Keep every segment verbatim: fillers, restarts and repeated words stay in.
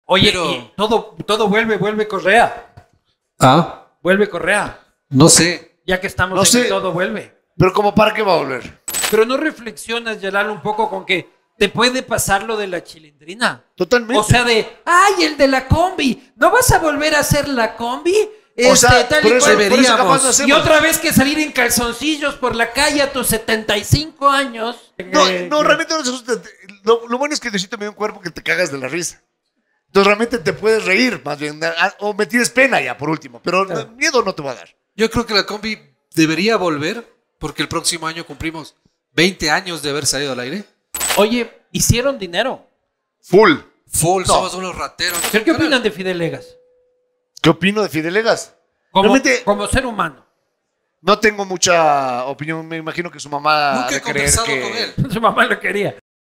Oye, Pero... y todo, todo vuelve, vuelve Correa. Ah, Vuelve Correa. no sé. Ya que estamos No en sé. el todo vuelve. Pero como para qué va a volver. Pero no reflexionas, Yalal, un poco con que te puede pasar lo de la chilindrina. Totalmente. O sea, de, ay, el de la combi. ¿No vas a volver a hacer la combi? O sea, Este, tal por y eso, cual. por eso deberíamos. capaz no Y hacemos. otra vez que salir en calzoncillos por la calle a tus setenta y cinco años. No, Eh, no, realmente no se asusta. Lo, lo bueno es que necesito medio un cuerpo que te cagas de la risa. Entonces realmente te puedes reír, más bien. a- O me tienes pena ya, por último. Pero no, miedo no te va a dar. Yo creo que la combi debería volver porque el próximo año cumplimos veinte años de haber salido al aire. Oye, hicieron dinero. Full. Full, No. somos unos rateros. ¿Qué, qué opinan de Fidel Legas? ¿Qué opino de Fidelegas? Como, Realmente como ser humano. no tengo mucha opinión. Me imagino que su mamá Nunca ha he de creer conversado que... con él. Su mamá lo quería.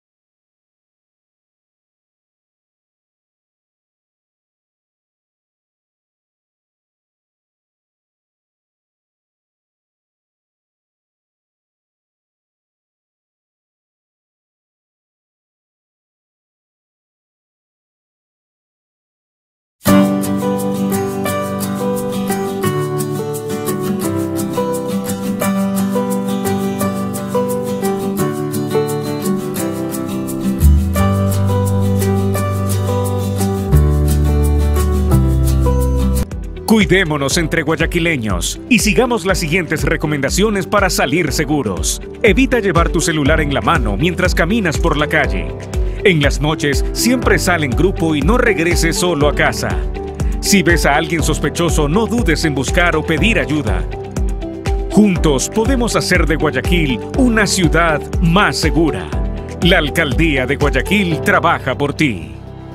Cuidémonos entre guayaquileños y sigamos las siguientes recomendaciones para salir seguros. Evita llevar tu celular en la mano mientras caminas por la calle. En las noches, siempre sal en grupo y no regreses solo a casa. Si ves a alguien sospechoso, no dudes en buscar o pedir ayuda. Juntos podemos hacer de Guayaquil una ciudad más segura. La Alcaldía de Guayaquil trabaja por ti.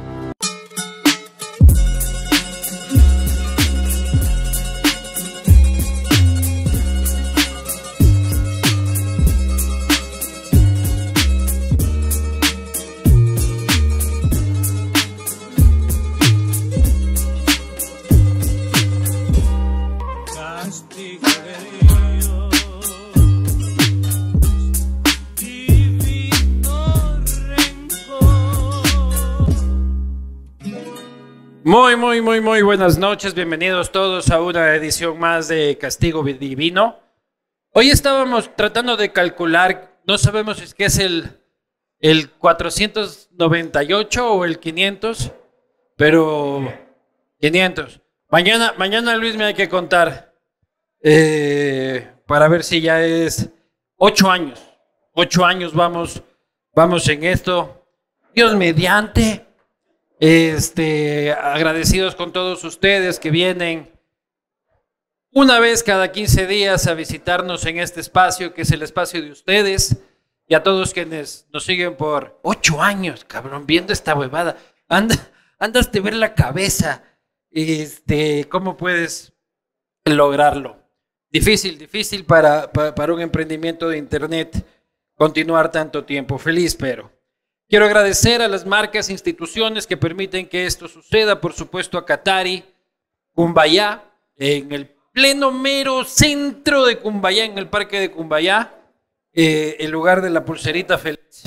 Muy, muy, muy, muy buenas noches. Bienvenidos todos a una edición más de Castigo Divino. Hoy estábamos tratando de calcular, no sabemos si es que es el, el cuatrocientos noventa y ocho o el quinientos, pero quinientos. Mañana, mañana Luis me hay que contar eh, para ver si ya es ocho años. Ocho años vamos, vamos en esto. Dios mediante. Este, agradecidos con todos ustedes que vienen una vez cada quince días a visitarnos en este espacio que es el espacio de ustedes, y a todos quienes nos siguen por ocho años, cabrón, viendo esta huevada. Anda, andas de ver la cabeza. Este, ¿cómo puedes lograrlo? Difícil, difícil para, para, para un emprendimiento de internet continuar tanto tiempo. Feliz, pero quiero agradecer a las marcas e instituciones que permiten que esto suceda. Por supuesto a Qatari, Cumbayá, en el pleno mero centro de Cumbayá, en el parque de Cumbayá, eh, el lugar de la pulserita feliz.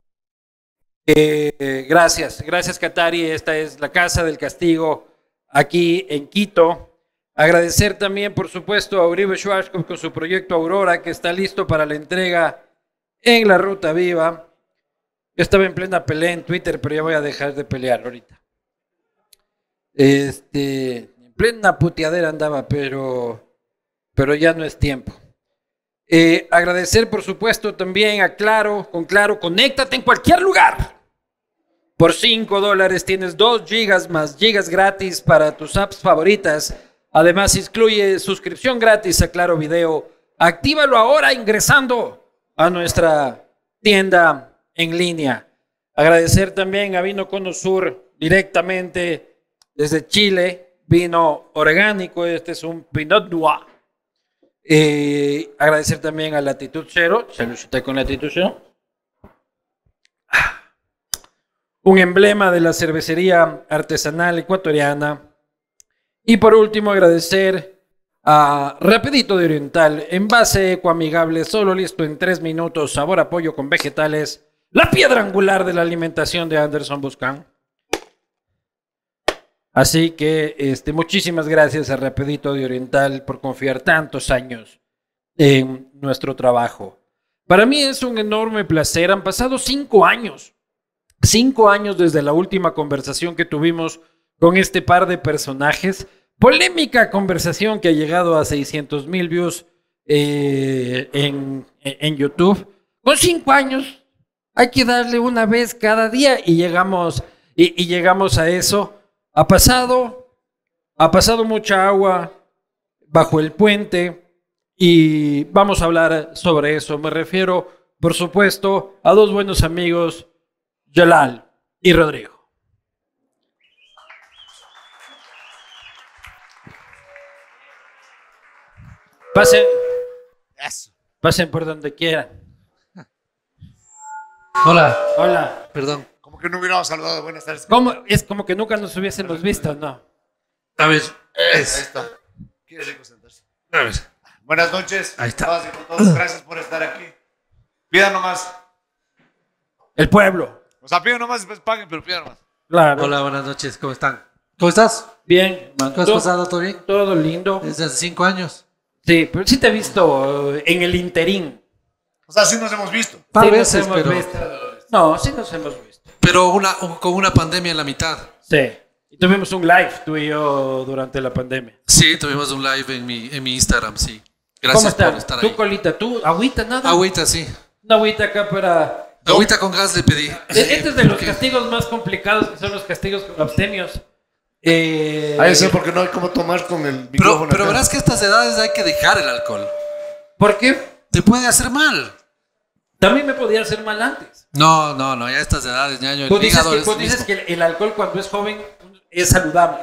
Eh, gracias, gracias Qatari, esta es la Casa del Castigo aquí en Quito. Agradecer también, por supuesto, a Uribe Schwarzkopf con su proyecto Aurora, que está listo para la entrega en la Ruta Viva. Yo estaba en plena pelea en Twitter, pero ya voy a dejar de pelear ahorita. Este, en plena puteadera andaba, pero, pero ya no es tiempo. Eh, agradecer, por supuesto, también a Claro. Con Claro, conéctate en cualquier lugar. Por cinco dólares tienes dos gigas más gigas gratis para tus apps favoritas. Además, incluye suscripción gratis a Claro Video. Actívalo ahora ingresando a nuestra tienda en línea. Agradecer también a Vino Cono Sur directamente desde Chile, vino orgánico, este es un Pinot Noir. Eh, agradecer también a Latitud Cero, saludcita con Latitud Cero, un emblema de la cervecería artesanal ecuatoriana. Y por último agradecer a Rapidito de Oriental, envase ecoamigable, solo listo en tres minutos, sabor a pollo con vegetales. La piedra angular de la alimentación de Anderson Buscán. Así que este, muchísimas gracias a Rapidito de Oriental por confiar tantos años en nuestro trabajo. Para mí es un enorme placer. Han pasado cinco años. Cinco años desde la última conversación que tuvimos con este par de personajes. Polémica conversación que ha llegado a seiscientos mil views eh, en, en YouTube. Con cinco años hay que darle una vez cada día y llegamos, y, y llegamos a eso. Ha pasado, ha pasado mucha agua bajo el puente y vamos a hablar sobre eso. Me refiero, por supuesto, a dos buenos amigos, Jalal y Rodrigo. Pasen, Eso. pasen por donde quieran. Hola, Hola. perdón. Como que no hubiéramos saludado. Buenas tardes. ¿Cómo? Es como que nunca nos hubiésemos visto, ¿no? A ver, Ahí es. está. Qué rico sentarse. A ver. Buenas noches. Ahí está. Todas y con todos, gracias por estar aquí. Pidan nomás. El pueblo. O sea, pidan nomás y después paguen, pero pidan nomás. Claro. Hola, buenas noches, ¿cómo están? ¿Cómo estás? Bien. ¿Cómo has Todo- pasado? ¿Todo bien? Todo lindo. Desde hace cinco años. Sí, pero sí te he visto eh, en el interín. O sea, sí nos hemos visto. Par Sí nos veces, hemos pero, visto. No, sí nos hemos visto. pero una, un- con una pandemia en la mitad. Sí. Y tuvimos un live, tú y yo, durante la pandemia. Sí, tuvimos un live en mi, en mi Instagram, sí. ¿Cómo Gracias estás? por estar ¿Tú, ahí. colita? ¿Tú? ¿Agüita? ¿Nada? Agüita, sí. Una agüita acá para... Agüita con gas le pedí. E- Este es de los Porque- castigos más complicados, que son los castigos con abstemios. Eh, Ahí sé porque no hay cómo tomar con el Pero, micrófono. pero acá. verás que a estas edades hay que dejar el alcohol. ¿Por qué? Te puede hacer mal. También me podía hacer mal antes. No, no, no, ya a estas edades, ñaño, el Tú dices, hígado que, es tú el dices mismo. que el, el alcohol cuando es joven es saludable.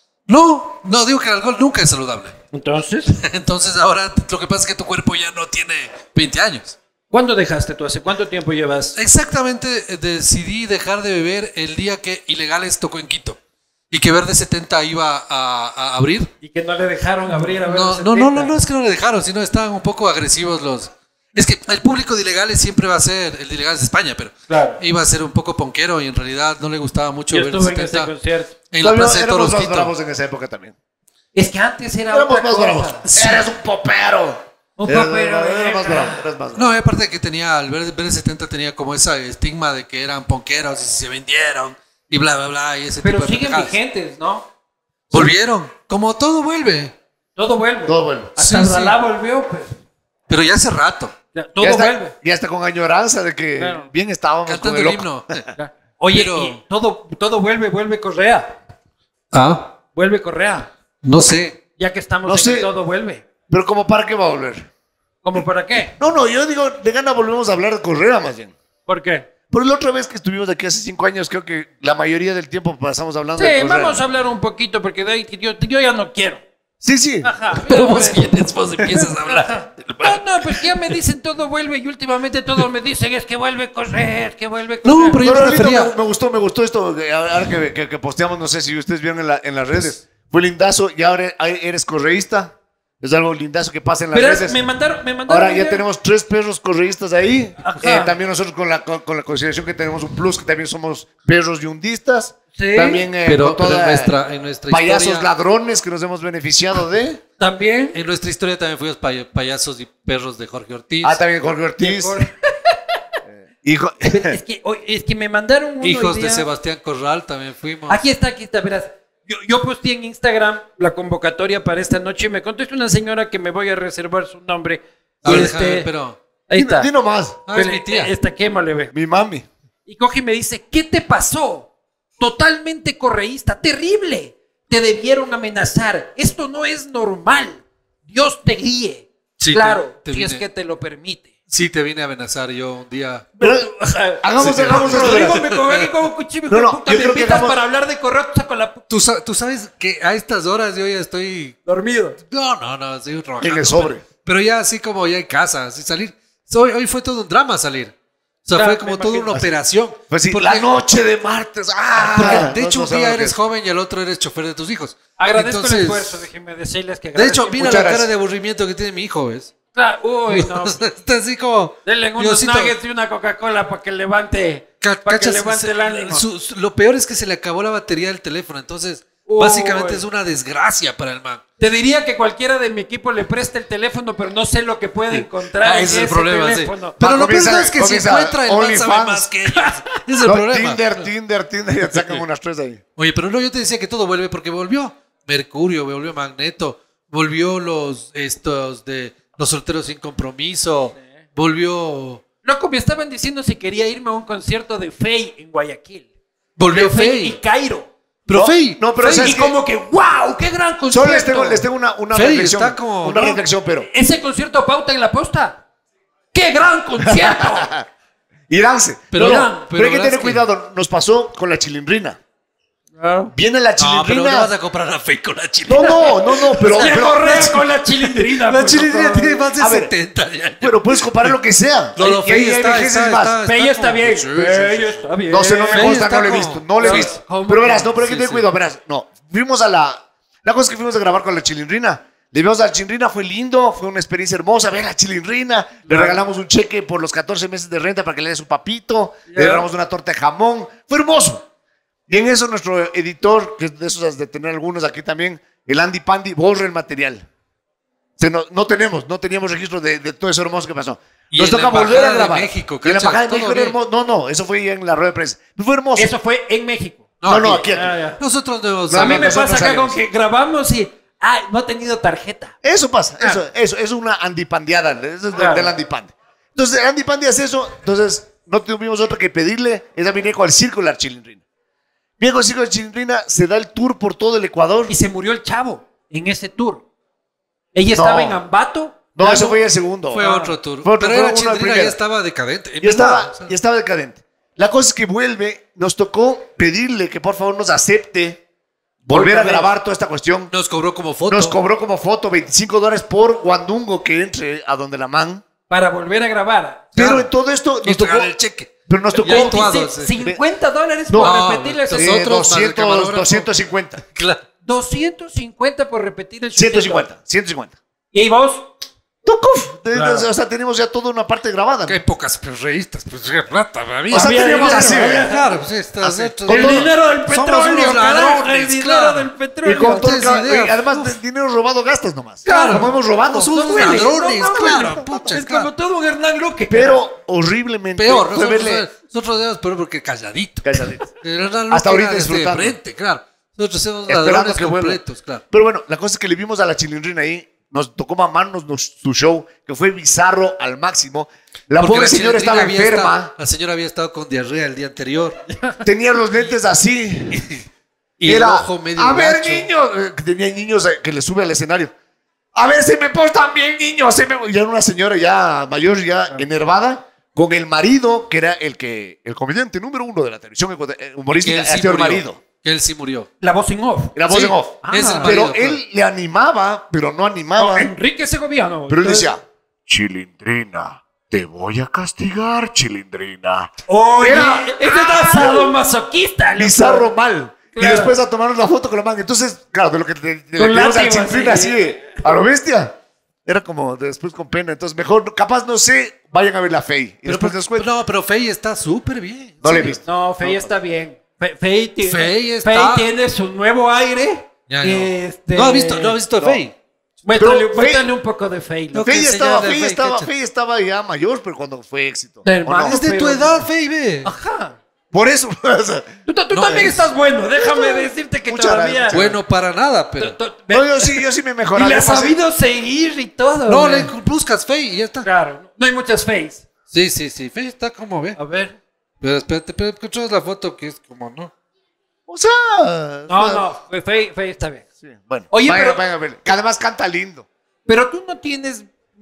No, no, digo que el alcohol nunca es saludable. Entonces, Entonces ahora lo que pasa es que tu cuerpo ya no tiene veinte años. ¿cuándo dejaste tú? ¿Hace cuánto tiempo llevas? Exactamente, eh, decidí dejar de beber el día que Ilegales tocó en Quito. Y que Verde setenta iba a, a abrir. Y que no le dejaron abrir a ver. No, no, no, no, no es que no le dejaron, sino estaban un poco agresivos los... Es que el público de Ilegales siempre va a ser, el de Ilegales de España, pero Claro. iba a ser un poco ponquero y en realidad no le gustaba mucho Yo Verde estuve en ese setenta concierto. en la Todavía Plaza de éramos Toros más Quito. bravos en esa época también. Es que antes era Éramos otra más cosa. bravos. Sí. Eres un popero. Un Eras- popero, Eras eh. más bravo. Eras más bravo. No, y aparte de que tenía, el Verde, Verde setenta tenía como ese estigma de que eran ponqueros y se vendieron y bla, bla, bla, y ese Pero tipo de siguen pendejadas. vigentes, ¿no? Volvieron, como todo vuelve, Todo vuelve. Todo vuelve. Hasta Sí, sí. Ralá volvió, pues. pero ya hace rato, Ya, todo ya está, vuelve. ya está con añoranza de que Claro. bien estábamos con cantando el el loco. himno. Oye, Pero- y todo, todo vuelve, vuelve Correa. Ah, Vuelve Correa. no sé. Ya que estamos No en sé. el todo vuelve. Pero como para qué va a volver. ¿Cómo para qué? No, no, yo digo, de gana volvemos a hablar de Correa más bien. ¿Por qué? Pero la otra vez que estuvimos aquí hace cinco años, creo que la mayoría del tiempo pasamos hablando de Sí, Correa. vamos a hablar un poquito porque de ahí que yo, yo ya no quiero. Sí, sí. Ajá. Pero ya, vos pues. después empiezas a hablar. No, no, pues ya me dicen todo vuelve y últimamente todos me dicen es que vuelve Correa, es que vuelve Correa. No, pero yo Pero me ahorita refería... me, me gustó, me gustó esto, que ahora que, que- que posteamos, no sé si ustedes vieron en, la- en las redes. Fue lindazo y ahora eres correísta. Es algo lindazo que pasa en las Verás, redes. me mandaron, me mandaron Ahora un ya video. tenemos tres perros correístas ahí. Ajá. Eh, también nosotros con la, con, con la consideración que tenemos un plus, que también somos perros yundistas. Sí. También eh, Pero, con pero toda- en nuestra, en nuestra payasos historia... ladrones que nos hemos beneficiado de. También. En nuestra historia también fuimos pay- payasos y perros de Jorge Ortiz. Ah, también Jorge Ortiz. Hijo. Es que, oye, es que me mandaron uno Hijos hoy de día. Sebastián Corral también fuimos. Aquí está, aquí está, verás. Yo, yo posteé en Instagram la convocatoria para esta noche y me contestó una señora que me voy a reservar su nombre. A ver, Y déjame ver, pero... Ahí está. Di nomás. Ah, es mi tía. Esta quémale, ve. Mi mami. Y coge y me dice, ¿qué te pasó? Totalmente correísta, terrible. Te debieron amenazar. Esto no es normal. Dios te guíe. Sí, claro, te- te si es vine. que te lo permite. Sí, te vine a amenazar yo un día. Pero, hagamos, Sí, sí. hagamos esto. Rodrigo me coge aquí como cuchillo. No, no, puta, yo me creo que invitas hagamos- para hablar de correo, te saco la p- ¿Tú, sa- tú sabes que a estas horas yo ya estoy... dormido. No, no, no, estoy trabajando. En el sobre. Pero, pero ya así como ya en casa, así salir. Hoy, hoy fue todo un drama salir. O sea, Claro, fue como me toda imagino. una operación. Pues sí, Porque- la noche de martes. ¡Ah! Porque de hecho No, un no día saben eres qué. joven y el otro eres chofer de tus hijos. Agradezco Entonces, el esfuerzo, déjenme decirles que De hecho, agradezco mira Muchas la gracias. cara de aburrimiento que tiene mi hijo, ¿ves? Claro, uy, no. Está así como... Denle unos Diosito, nuggets y una Coca-Cola para que levante, ca- para que cachas, levante se- el ánimo. su- su- lo peor es que se le acabó la batería del teléfono, entonces Básicamente Uy. es una desgracia para el man. Te diría que cualquiera de mi equipo le preste el teléfono, pero no sé lo que puede encontrar Ah, en ese es el ese problema, sí. teléfono. Pero Ah, lo peor comienza- es que si comienza encuentra el man sabe OnlyFans. más que ellos. Ese es el No, problema. Tinder, Tinder, Tinder, ya te sacan unas tres ahí. Oye, pero no, yo te decía que todo vuelve porque volvió Mercurio, volvió Magneto, volvió los estos de los solteros sin compromiso, volvió Loco, me estaban diciendo si quería irme a un concierto de Faye en Guayaquil. volvió De Faye y Fey. Cairo. Pero No, Fey, no, pero Fey, ¿sabes Y qué? como que, wow, qué gran concierto. Solo les tengo, les tengo una, una Fey reflexión. está como- una ¿no? reflexión, pero. Ese concierto pauta en la posta. ¡Qué gran concierto! Iránse. Pero Pero, Irán, no, pero pero hay que verás tener que- cuidado. Nos pasó con la chilindrina. Ah. Viene la No, pero chilindrina. no vas a comprar a Fey con la No, chilindrina. no, no, no, pero. Se pero correa con la chilindrina. La por chilindrina favor. tiene más de A ver, setenta ya. pero puedes comparar lo que sea. No, no, Y ahí Fey hay está, vejeces está, más. está, Faye está como- bien. Sí, sí, Faye sí. está bien. No sé, no me Fey consta, está no lo he como- visto. No lo he Sí. visto. ¿Cómo Pero que verás, no? no, pero hay que Sí, tener sí. cuidado. Verás, no. Fuimos a la. La cosa es que fuimos a grabar con la chilindrina. Le vimos a la chilindrina, fue lindo, fue una experiencia hermosa. Ver a la chilindrina. Le Ya. regalamos un cheque por los catorce meses de renta para que le dé su papito. Ya. Le regalamos una torta de jamón. Fue hermoso. Y en eso nuestro editor, que es de esos de tener algunos aquí también, el Andy Pandy, borra el material. Se no, no tenemos, no teníamos registro de, de todo eso hermoso que pasó. Y Nos en la toca volver a Embajada de grabar. México, Y en la cacha, embajada de todo México era bien. hermoso. No, no, eso fue en la rueda de prensa. Fue hermoso. Eso fue en México. no, no, aquí, aquí. Ah, ya. Nosotros no, No, A mí no, me nosotros pasa acá sabemos. con que grabamos y. ¡Ay, no ha tenido tarjeta! Eso pasa, Ah. eso, eso, es una andipandiada, eso es de- Claro. del andipandi. Entonces, el andipandi hace eso, entonces no tuvimos otra que pedirle, ella viene con el circo de la chilindrina. Viene con el circo de la chilindrina, se da el tour por todo el Ecuador. Y se murió el chavo en ese tour. Ella No. estaba en Ambato. No, dando- eso fue el segundo. Fue Ah. otro tour. Fue otro, Pero fue era uno de chilindrina, primera. ya estaba decadente. En Ya estaba, verdad, o sea, ya estaba decadente. La cosa es que vuelve, nos tocó pedirle que por favor nos acepte volver Otra a vez. grabar toda esta cuestión. Nos cobró como foto. Nos cobró como foto veinticinco dólares por guandungo que entre a donde la man. Para volver a grabar. Pero Claro. en todo esto Y nos tocó, entregar el cheque. pero nos tocó Ya actuado, veintiséis, sí. cincuenta dólares No. por No, repetir el entonces- eh, Nosotros, más el doscientos, camarógrafo. doscientos cincuenta. Claro. doscientos cincuenta por repetir el ciento sujeto. cincuenta, ciento cincuenta. Y vos, ¡Tucuf! De- de- Claro. O sea, tenemos ya toda una parte grabada. Qué pocas reístas, pues qué plata, había. O sea, Había teníamos dinero, así. había- ¿eh? Claro, pues estas Así. otras- Con el todo- dinero del somos petróleo, unos carajo, ladrones, el dinero claro. del Y petróleo. con todo el tienes ca- idea. y además, de dinero robado gastas nomás. Claro. Como hemos robado. Somos No duele, ladrones, no, no, claro, no. pucha, Es claro. como todo un Hernán Luque. Pero horriblemente. Peor, fue nosotros, verle- nosotros éramos peor porque calladito. Calladito. Era una Hasta loca ahorita desde disfrutando. frente, claro. Nosotros somos Esperando ladrones que vuelva. completos, claro. Pero bueno, la cosa es que le vimos a la chilindrina ahí. Nos tocó mamarnos nos- su show, que fue bizarro al máximo. La Porque pobre señora chilindrina estaba había enferma. estado- la señora había estado con diarrea el día anterior. Tenía los lentes así. Y Era, el ojo medio a ver, gacho. niños. eh, que tenía niños eh, que le sube al escenario. A ver, se me portan bien, niños. Se me... Ya era una señora ya mayor, ya enervada, con el marido, que era el que el comediante número uno de la televisión ecuador- eh, Que humorística, él sí hacía el murió. marido. Que él sí murió. La voz en off. Era voz Sí, en off. es el Ah. Pero marido, él le animaba, pero no animaba. No, Enrique Segoviano. pero él Entonces- decía, Chilindrina, te voy a castigar, Chilindrina. Oye, Era- este está sadomasoquista. loco. Bizarro mal. Y Claro. después a tomar una foto con la manga. Entonces, claro, de lo que te, de Con lo que vimos al látigo, Chilindrina así. así, de- a lo bestia. Era como después con pena. Entonces, mejor, capaz, no sé, vayan a ver la Fey. Y Pero, después les cuento. no, pero Fey está súper bien. No le he Sí. visto. No, Fey está bien. Fe- Fey tiene, Fey está- Fey tiene su nuevo aire. Ya, no. Este- ¿No has visto, no has visto No. Fey? Muéstrale, Pero muéstrale un poco de Fey. No, loco. Fey que estaba, enseñar de Fey Fey, estaba, cacha. Fey estaba ya mayor, pero cuando fue éxito. Del ¿O no? man. Es de tu pero- edad, Fey, ve. Ajá. Por eso. o sea, Tú, tú No, también es- estás bueno. Déjame decirte que Muchas todavía. gracias. Bueno, para nada, pero. Tú- tú- no, yo sí, yo sí me y mejoraba. le Yo has pasé- sabido seguir y todo. No, güey. le buscas Fey y ya está. Claro. No hay muchas Feys. Sí, sí, sí. Fey está como, ve. A ver. Pero espérate, pero encontramos la foto que es como, ¿no? O sea. No, no. Fey, Fey está bien. Sí, bueno. Oye, vayan, pero- vayan a ver. Que además canta lindo. Pero tú no tienes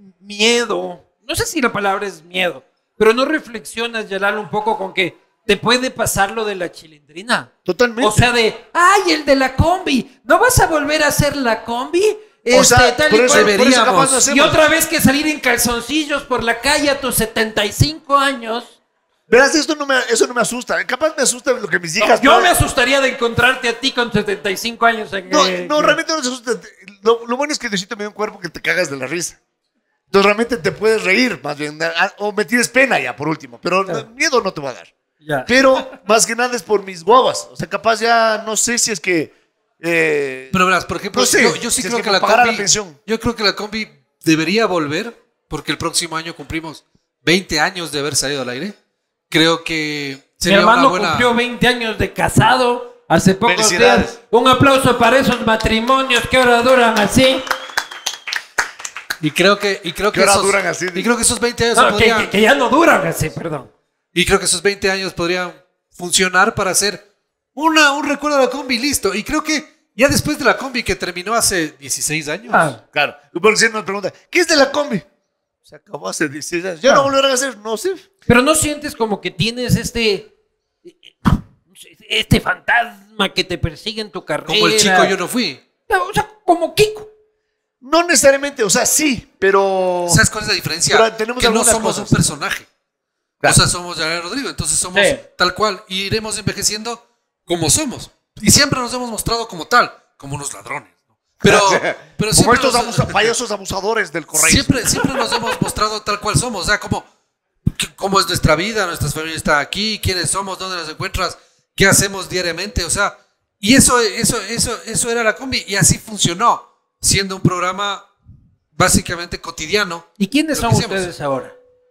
miedo. No sé si la palabra es miedo. Pero no reflexionas, Yalal, un poco con que te puede pasar lo de la chilindrina. Totalmente. O sea, de, ay, el de la combi. ¿No vas a volver a hacer la combi? O sea, Este, tal por y eso, cual. por eso deberíamos. capaz no Y hacemos. otra vez que salir en calzoncillos por la calle a tus setenta y cinco años. Verás, esto no me, eso no me asusta. Capaz me asusta lo que mis hijas. Yo puedan- me asustaría de encontrarte a ti con setenta y cinco años en No, eh, no, realmente no se asusta. Lo, lo bueno es que necesito medio un cuerpo que te cagas de la risa. Entonces realmente te puedes reír, más bien. a- O me tienes pena ya, por último. Pero Claro. miedo no te va a dar. Ya. Pero más que nada es por mis guavas. O sea, capaz ya no sé si es que Eh, Pero verás, por ejemplo, no sé, yo, yo sí si es creo que que, la pagara combi, la pensión. yo creo que la combi debería volver, porque el próximo año cumplimos veinte años de haber salido al aire. Creo que Mi sería hermano una buena... cumplió veinte años de casado hace pocos Felicidades. días. Un aplauso para esos matrimonios que ahora duran así. Y creo que, y creo ¿Qué que hora esos, duran así? y creo que esos veinte años No, que, podrían, que- que ya no duran así, perdón. y creo que esos veinte años podrían funcionar para hacer una, un recuerdo de la combi, listo. Y creo que ya después de la combi que terminó hace dieciséis años. Ah, Claro. Y por si nos pregunta, ¿qué es de la combi? Se acabó hace dieciséis años. ¿Ya Claro. no volverán a hacer? No sé. pero no sientes como que tienes este este fantasma que te persigue en tu carrera. Como el chico yo no fui. O sea, como Kiko. No necesariamente, o sea, sí, pero... ¿Sabes cuál es la diferencia? Pero tenemos que no algunas somos cosas. un personaje. Claro. O sea, somos Yael Rodrigo, entonces somos Sí. tal cual. Y iremos envejeciendo como somos. Y siempre nos hemos mostrado como tal, como unos ladrones. ¿no? Pero, pero Como siempre, estos nos, abusa- payasos abusadores del correo. siempre, siempre nos hemos mostrado tal cual somos. O sea, como, que- cómo es nuestra vida, nuestras familias están aquí, quiénes somos, dónde nos encuentras, qué hacemos diariamente. O sea, y eso, eso, eso, eso era la combi. Y así funcionó, siendo un programa básicamente cotidiano. ¿Y quiénes Lo son que hacemos. ustedes ahora?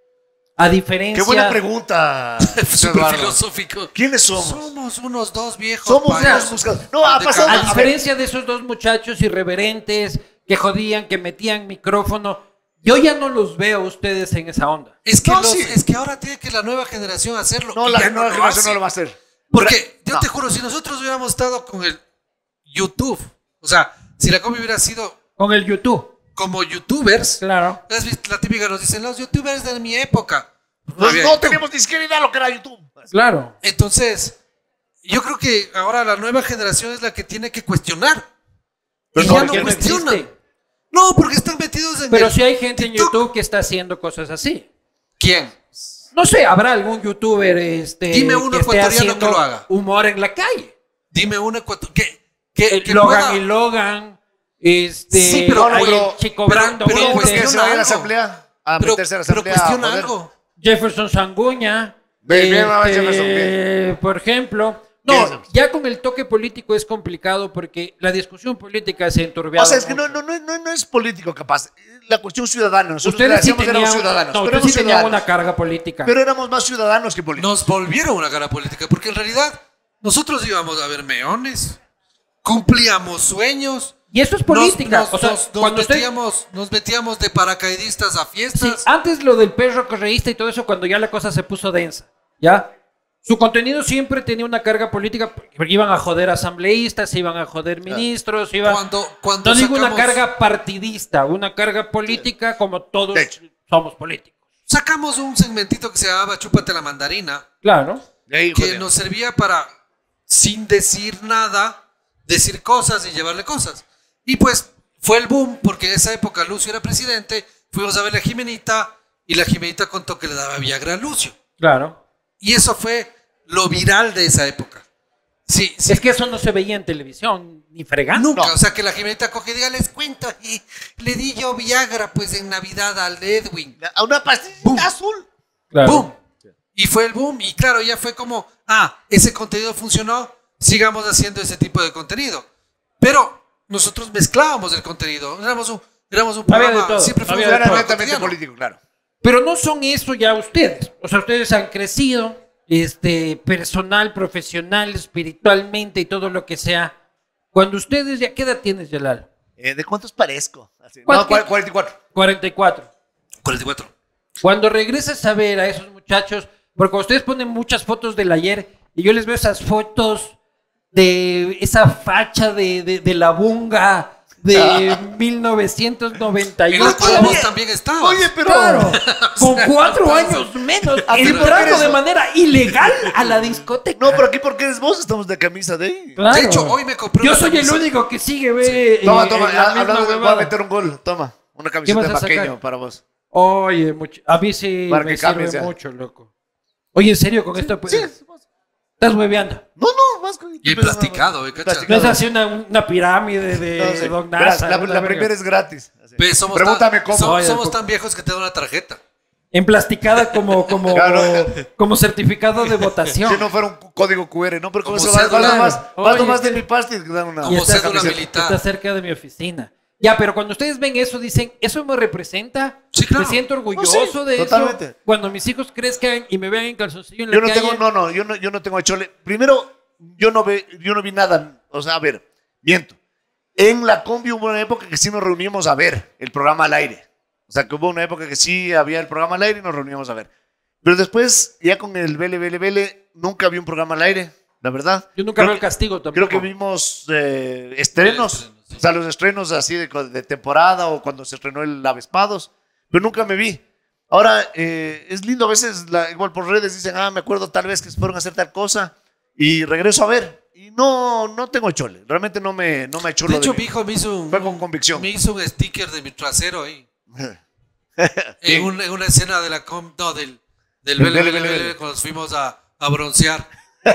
A diferencia... Qué buena pregunta. Súper Eduardo. filosófico. ¿Quiénes somos? Somos unos dos viejos. Somos payasos unos buscadores. No, ha de pasado- A cabeza. diferencia de esos dos muchachos irreverentes que jodían, que metían micrófono, yo ya no los veo a ustedes en esa onda. Es que, No, los- sí. es que ahora tiene que la nueva generación hacerlo. No, y la ya nueva lo generación hace. no lo va a hacer. Porque yo No. te juro, si nosotros hubiéramos estado con el YouTube, o sea, si la combi hubiera sido Con el YouTube. como youtubers, Claro. ¿has visto? La típica nos dicen, los youtubers de mi época. Pues había no YouTube. teníamos ni siquiera idea de lo que era YouTube. Claro. Entonces, yo creo que ahora la nueva generación es la que tiene que cuestionar. Pero y no, ya ¿Por no qué no cuestionan. existe? No, porque están metidos en Pero el si hay gente en TikTok. YouTube que está haciendo cosas así. ¿Quién? No sé, habrá algún youtuber este, Dime uno que esté ecuatoriano haciendo que lo haga. humor en la calle. Dime una cuatro. ¿Qué? ¿Qué? El que Logan pueda- y Logan. Este, Sí, pero- hay pero- el Chico pero- Brando, pero ¿Cómo es cuestiona que se va a ir a la algo. asamblea? A Pero, meterse a la pero asamblea. cuestiona a joder. algo. Jefferson Sanguña. Bien, bien, va, este, Jefferson, bien. por ejemplo. Bien, No, Jefferson. ya con el toque político es complicado porque la discusión política se ha enturbiado. O sea, es que no, mucho. no, no, no, no es político capaz. La cuestión ciudadana. Nosotros Ustedes sí decíamos éramos tenían, ciudadanos. no, pero ustedes sí éramos tenían ciudadanos. una carga política. Pero éramos más ciudadanos que políticos. Nos volvieron una cara política, porque en realidad nosotros íbamos a ver meones, cumplíamos sueños. y eso es política. Nos, nos- o sea, nos- nos cuando usted- metíamos, nos metíamos de paracaidistas a Sí, fiestas. antes lo del perro correísta y todo eso, cuando ya la cosa se puso densa, ¿ya? Su contenido siempre tenía una carga política porque iban a joder asambleístas, iban a joder ministros, iban... Cuando, cuando No digo una sacamos- carga partidista, una carga política como todos De hecho. somos políticos. sacamos un segmentito que se llamaba Chúpate la mandarina, Claro. De ahí, que joder. nos servía para, sin decir nada, decir cosas y llevarle cosas. Y pues fue el boom, porque en esa época Lucio era presidente, fuimos a ver a Jimenita y la Jimenita contó que le daba Viagra a Lucio. Claro. Y eso fue lo viral de esa época. Sí, sí. Es que eso no se veía en televisión, ni fregando. Nunca, No. o sea, que la Jimenita coge y diga, les cuento, y le di yo Viagra pues en Navidad al Edwin. A una pastilla Boom. azul. Claro. ¡Boom! Y fue el boom, y claro, ya fue como, ah, ese contenido funcionó, sigamos haciendo ese tipo de contenido. Pero nosotros mezclábamos el contenido, éramos un, éramos un Había de programa, todo, siempre había fuimos de un Era todo. programa netamente cotidiano. político, claro. Pero no son eso ya ustedes. O sea, ustedes han crecido, este, personal, profesional, espiritualmente y todo lo que sea. Cuando ustedes, ya, ¿qué edad tienes, Yalal? Eh, ¿De cuántos parezco? Así. ¿Cuál- No, qué? cuarenta y cuatro. cuarenta y cuatro. cuarenta y cuatro. Cuando regresas a ver a esos muchachos, porque cuando ustedes ponen muchas fotos del ayer y yo les veo esas fotos de esa facha de, de, de la bunga de mil novecientos noventa y En la ocho. cual vos también estabas. Oye, pero... Claro, con cuatro entonces- años menos, Aquí porque entrando eres- de manera ilegal a la discoteca. No, pero aquí porque eres vos, estamos de camisa de ahí. Claro. De hecho, hoy me compré Yo una soy el camisa. único que sigue, ve. Toma, eh, toma, en la ah, misma hablando de voy a huevada. meter un gol. Toma, una camiseta vas de a sacar? maqueño para vos. Oye, mucho- a mí sí Para me que cambies, sirve ya. mucho, loco. Oye, ¿en serio con esto? Pues, Sí, estás hueveando. no, no, más con... Y el plasticado, ¿eh? ¿Cachas? Plasticado. No es así una, una pirámide de, No de sé. Don Verás, Nasa, la, una la verga. primera es gratis. Así. Ve, somos Pregúntame tan, cómo. so- Oye, somos el- tan viejos que te dan una tarjeta. Emplasticada como, como, Claro. como certificado de votación. Si no fuera un código Q R, ¿no? Pero con Como eso vas cédula. más, vas Oye, nomás de sí. mi parte y te dan una... Como está- cédula camiseta. militar. Está cerca de mi oficina. Ya, pero cuando ustedes ven eso, dicen, ¿eso me representa? Sí, claro. Me siento orgulloso No, sí, de totalmente. eso. Cuando mis hijos crezcan y me vean en calzoncillo en la Yo no calle. tengo, no, no, yo no, yo no tengo chole. Primero, yo no, ve, yo no vi nada. O sea, a ver, miento. En la combi hubo una época que sí nos reuníamos a ver el programa al aire. O sea, que hubo una época que sí había el programa al aire y nos reuníamos a ver. Pero después, ya con el Vele, Vele, Vele, nunca vi un programa al aire, la verdad. Yo nunca Creo veo el que- castigo tampoco. Creo que vimos eh, estrenos, Estrenos, sí. o sea, los estrenos así de, de temporada o cuando se estrenó el Avespados, pero nunca me vi. Ahora, eh, es lindo a veces, la- igual por redes dicen, ah, me acuerdo tal vez que fueron a hacer tal cosa y regreso a ver. Y no, no tengo chole, realmente no me, no me chulo De hecho, mí. mi hijo me hizo un, Fue con convicción. me hizo un sticker de mi trasero ahí. Bien. En, un- en una escena de la com, no, del, del Del Vele, Vele, Vele, Vele, Vele, Vele. cuando nos fuimos a, a broncear.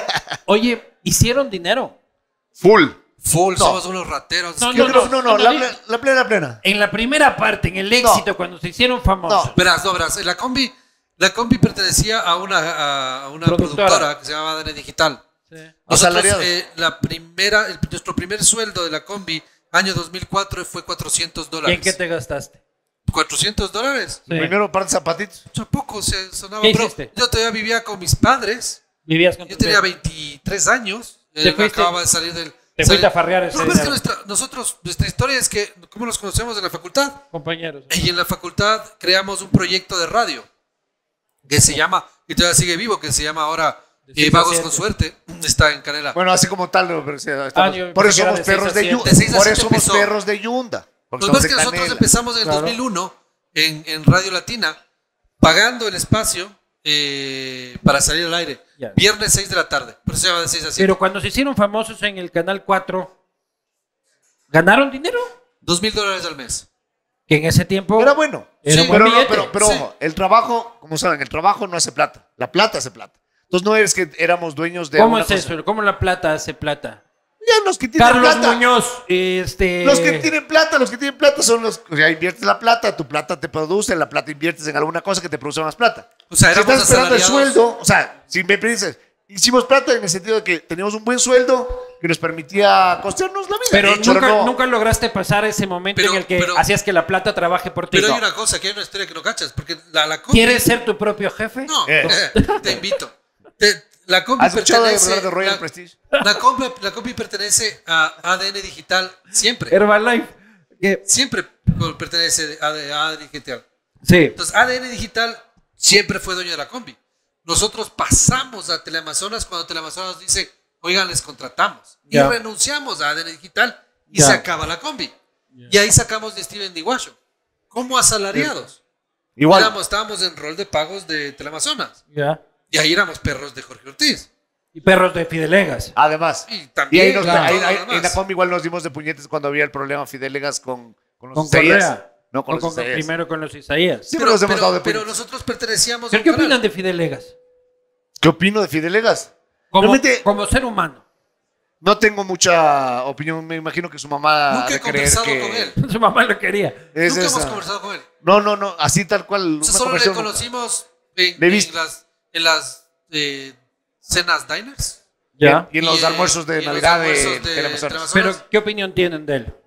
Oye, hicieron dinero. Full. Full, No. somos unos rateros. No, Es que- Yo creo, no, no, no, la, no, ple- la plena, la plena. En la primera parte, en el éxito, cuando se hicieron famosos. No. Verás, no, verás. La combi, la combi pertenecía a una, a, a una Productora. productora que se llamaba A D N Digital. Sí. Nosotros, Asalariados. eh, la primera, el- nuestro primer sueldo de la combi, año dos mil cuatro, fue cuatrocientos ¿Y dólares. en qué te gastaste? ¿cuatrocientos dólares? Sí. Primero par de zapatitos. Tampoco se sonaba. ¿Qué pero hiciste? yo todavía vivía con mis padres. Vivías con Yo tu tenía viejo. veintitrés años. ¿Te Él fuiste? acababa de salir del. Te salir- fuiste a farrear ese No, pero es que dinero. nuestra, nosotros, nuestra historia es que, ¿cómo nos conocemos en la facultad? Compañeros. Y en la facultad creamos un proyecto de radio que se llama, y todavía sigue vivo, que se llama ahora De eh, seis a Vagos siete. con Suerte. Está en Canela. Bueno, así como tal, pero sí, estamos- Ah, yo por pensé eso que era somos de seis perros a de siete. Yunda. De seis a Por siete eso somos empezó. perros de Yunda. porque Lo que pasa es estamos que en nosotros Canela. empezamos en el Claro. dos mil uno en, en Radio Latina, pagando el espacio eh, para salir al aire. Ya. Viernes seis de la tarde. Por eso se llama de seis a siete. Pero cuando se hicieron famosos en el Canal cuatro, ¿ganaron dinero? Dos mil dólares al mes. Que en ese tiempo... Era bueno. Era Sí, buen pero, no, billete. pero, pero Sí. ojo, el trabajo, como saben, el trabajo no hace plata. La plata hace plata. Entonces no es que éramos dueños de ¿Cómo alguna es cosa. eso? ¿Cómo la plata hace plata? Ya los que tienen Carlos plata. Muñoz, este... Los que tienen plata, los que tienen plata son los. O sea, inviertes la plata, tu plata te produce, la plata inviertes en alguna cosa que te produce más plata. O sea, Si éramos estás esperando el asalariados. sueldo, o sea, si me dices, hicimos plata en el sentido de que teníamos un buen sueldo que nos permitía costearnos la vida. Pero De hecho, nunca, no- nunca lograste pasar ese momento Pero- en el que pero- hacías que la plata trabaje por ti. Pero hay No. una cosa, que hay una historia que no cachas, porque la, la combi... ¿Quieres ser tu propio jefe? No, Eh. te invito. Te- la combi ¿Has escuchado de pertenece... hablar de Royal la, Prestige? la combi, la combi pertenece a A D N Digital siempre. Herbalife. que- Siempre pertenece a A D N Digital. Sí. Entonces, A D N Digital siempre fue dueño de la combi. Nosotros pasamos a Teleamazonas cuando Teleamazonas dice, oigan, les contratamos. Ya. Y renunciamos a A D N Digital y Ya. se acaba la combi. Y ahí sacamos de Steven Diguacho. Como asalariados. Igual. Éramos- estábamos en rol de pagos de Teleamazonas. Ya. Y ahí éramos perros de Jorge Ortiz. Y perros de Fidelegas. Además. Y Y también ahí, nos- todo ahí- lo ahí- demás. en la combi igual nos dimos de puñetes cuando había el problema Fidelegas con, con los Con Isaías. Correa. No, con O los con- Isaías. primero con los Isaías. Siempre pero, nos hemos pero- dado de pero puñetes. nosotros pertenecíamos a ¿Pero un qué canal. opinan de Fidelegas? ¿Qué opino de Fidelegas? Como, Realmente como ser humano. no tengo mucha opinión. Me imagino que su mamá Nunca ha he de creer conversado que con él. Su mamá lo quería. es Nunca esa. hemos conversado con él. No, no, no. Así tal cual. O una sea, solo le conversación. conocimos en, Le he en visto. las, en las eh, cenas diners. Ya. Y en los Y, eh, almuerzos de y en los Navidad de, almuerzos de Teleamazonas. Teleamazonas. Pero, ¿qué opinión tienen de él?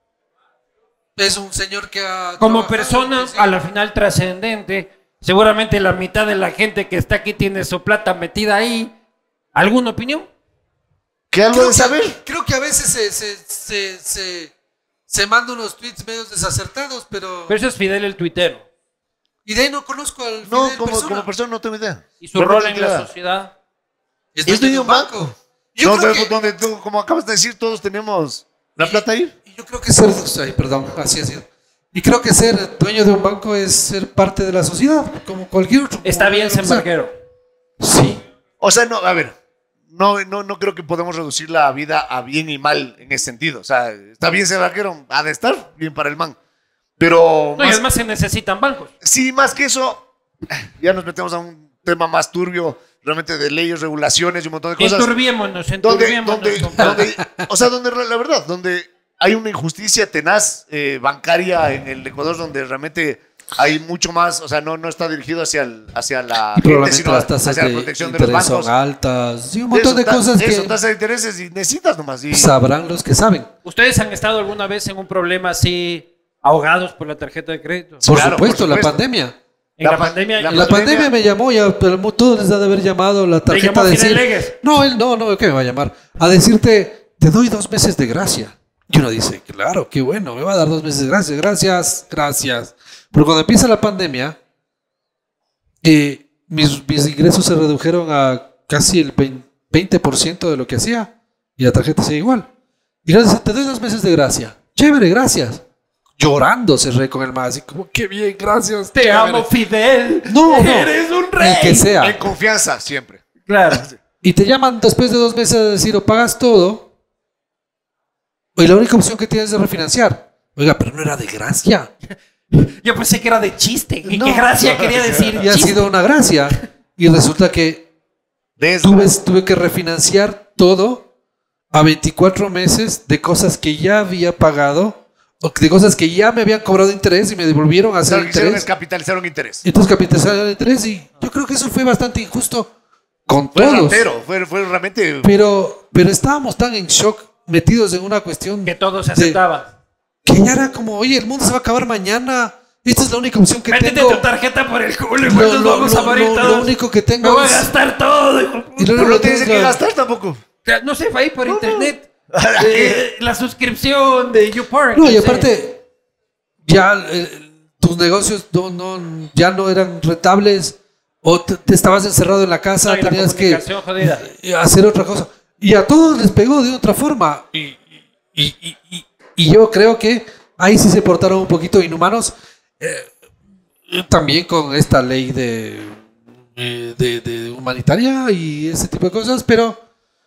Es un señor que ha Como trabajado, persona, sí. a la final trascendente, seguramente la mitad de la gente que está aquí tiene su plata metida ahí. ¿Alguna opinión? ¿Qué algo Creo de que, saber? creo que a veces se, se, se, se, se manda unos tweets medios desacertados, pero... Pero eso es Fidel el tuitero. Y de ahí no conozco al No, Fidel como persona. como persona no tengo idea. Y su Realmente rol en no tengo la idea. sociedad. Es Es dueño de un banco. Yo, No, creo pero que, donde tú, como acabas de decir, todos tenemos la plata ahí. y yo creo que ser... Ay, perdón, así ha sido. Y creo que ser dueño de un banco es ser parte de la sociedad, como cualquier otro. Está como bien lo que ser sea. banquero. Sí. O sea, no, a ver, no, no, no creo que podemos reducir la vida a bien y mal en ese sentido. O sea, está bien ser vaquero, ha de estar bien para el man. Pero No, y más- además se necesitan bancos. sí, más que eso, ya nos metemos a un tema más turbio, realmente de leyes, regulaciones y un montón de cosas. Enturbiémonos, Donde, enturbiémonos. donde, compadre. donde, o sea, donde la verdad, donde hay una injusticia tenaz eh, bancaria en el Ecuador, donde realmente hay mucho más, o sea, no, no está dirigido hacia, el, hacia la Y gente, probablemente sino las tasas hacia la de protección de los interés bancos. son altas. Y un montón Eso, de ta- cosas eso, que tasa de intereses y necesitas nomás. Y, sabrán los que saben. ¿Ustedes han estado alguna vez en un problema así, ahogados por la tarjeta de crédito? Sí, Por claro, supuesto, por la supuesto. pandemia. En la, La pa- pandemia... la La pandemia me llamó ya, pero mu- todos les ha de haber llamado la tarjeta llamó a Fidel decir. Legues. No, él no, no, ¿qué me va a llamar? A decirte, te doy dos meses de gracia. Y uno dice, claro, qué bueno, me va a dar dos meses de gracia. Gracias, gracias. Pero cuando empieza la pandemia, eh, mis, mis ingresos se redujeron a casi el veinte por ciento de lo que hacía. Y la tarjeta sigue igual. Y gracias, te doy dos meses de gracia. Chévere, gracias. Llorando cerré con el más, así como, qué bien, gracias. Te chévere". amo, Fidel. No, no. Eres un rey. El que sea. en confianza siempre. Claro. Y te llaman después de dos meses a decir, o pagas todo, y la única opción que tienes es refinanciar. Oiga, pero no era de gracia. Yo pensé que era de chiste. ¿Y No. qué gracia quería decir? Y ha chiste. sido una gracia. Y resulta que Desde tuve, tuve que refinanciar todo a veinticuatro meses de cosas que ya había pagado, o de cosas que ya me habían cobrado interés y me devolvieron a hacer lo que hicieron es interés. capitalizar un interés. Entonces capitalizaron el interés y yo creo que eso fue bastante injusto con Fue todos. ratero, fue, fue realmente... Pero, pero estábamos tan en shock, metidos en una cuestión Que todo se de- aceptaba. que ya era como, oye, el mundo se va a acabar mañana. Esta es la única opción que Métete tengo. tu tarjeta por el culo y Lo, pues nos lo- vamos a lo- morir lo- todos. lo único que Me tengo voy a es. gastar todo. hijo de puta. Y luego Pero no lo tienes tengo que que- gastar tampoco. O sea, no sé, fue ahí por No, no. internet. Eh, la suscripción de YouPorn. No, no y sé. aparte, ya eh, tus negocios no, no, ya no eran rentables o te, te estabas encerrado en la casa, No, y la tenías que comunicación jodida. eh, hacer otra cosa. Y a todos les pegó de otra forma. Y, y- y- y- y yo creo que ahí sí se portaron un poquito inhumanos. eh, también con esta ley de, eh, de, de humanitaria y ese tipo de cosas, pero,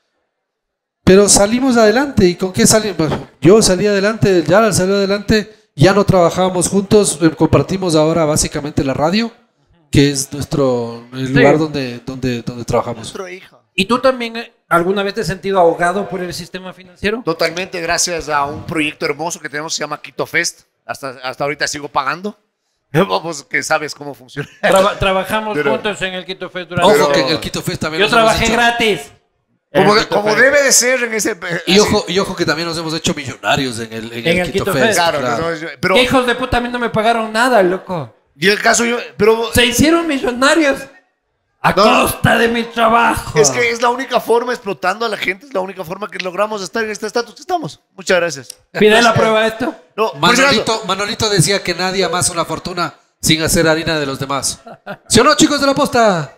pero salimos adelante. ¿Y con qué salimos? Bueno, yo salí adelante, ya salió adelante, ya no trabajábamos juntos, eh, compartimos ahora básicamente la radio, que es nuestro el Sí. lugar donde, donde, donde trabajamos. Nuestro hijo. ¿Y tú también eh, alguna vez te has sentido ahogado por el sistema financiero? Totalmente gracias a un proyecto hermoso que tenemos que se llama Quito Fest. Hasta, hasta ahorita sigo pagando. Vamos, que sabes cómo funciona. Traba- trabajamos Pero- juntos en el Quito Fest durante... Ojo Pero- que en el Quito Fest también Yo nos hemos trabajé hecho- gratis. Como, En el Quito como Fest. debe de ser en ese... Y así. ojo, y ojo que también nos hemos hecho millonarios en el, en En el el Quito, Quito Fest. Fest. Claro, claro. no, pero... ¿Qué hijos de puta? A mí no me pagaron nada, loco. Y el caso yo... Pero Se hicieron millonarios a No. costa de mi trabajo. es que es la única forma, explotando a la gente, es la única forma que logramos estar en este estatus que estamos. Muchas gracias. Fidel aprueba esto. No, por si acaso, Manolito, Manolito decía que nadie amasa una fortuna sin hacer harina de los demás. ¿Sí o no, chicos de la posta?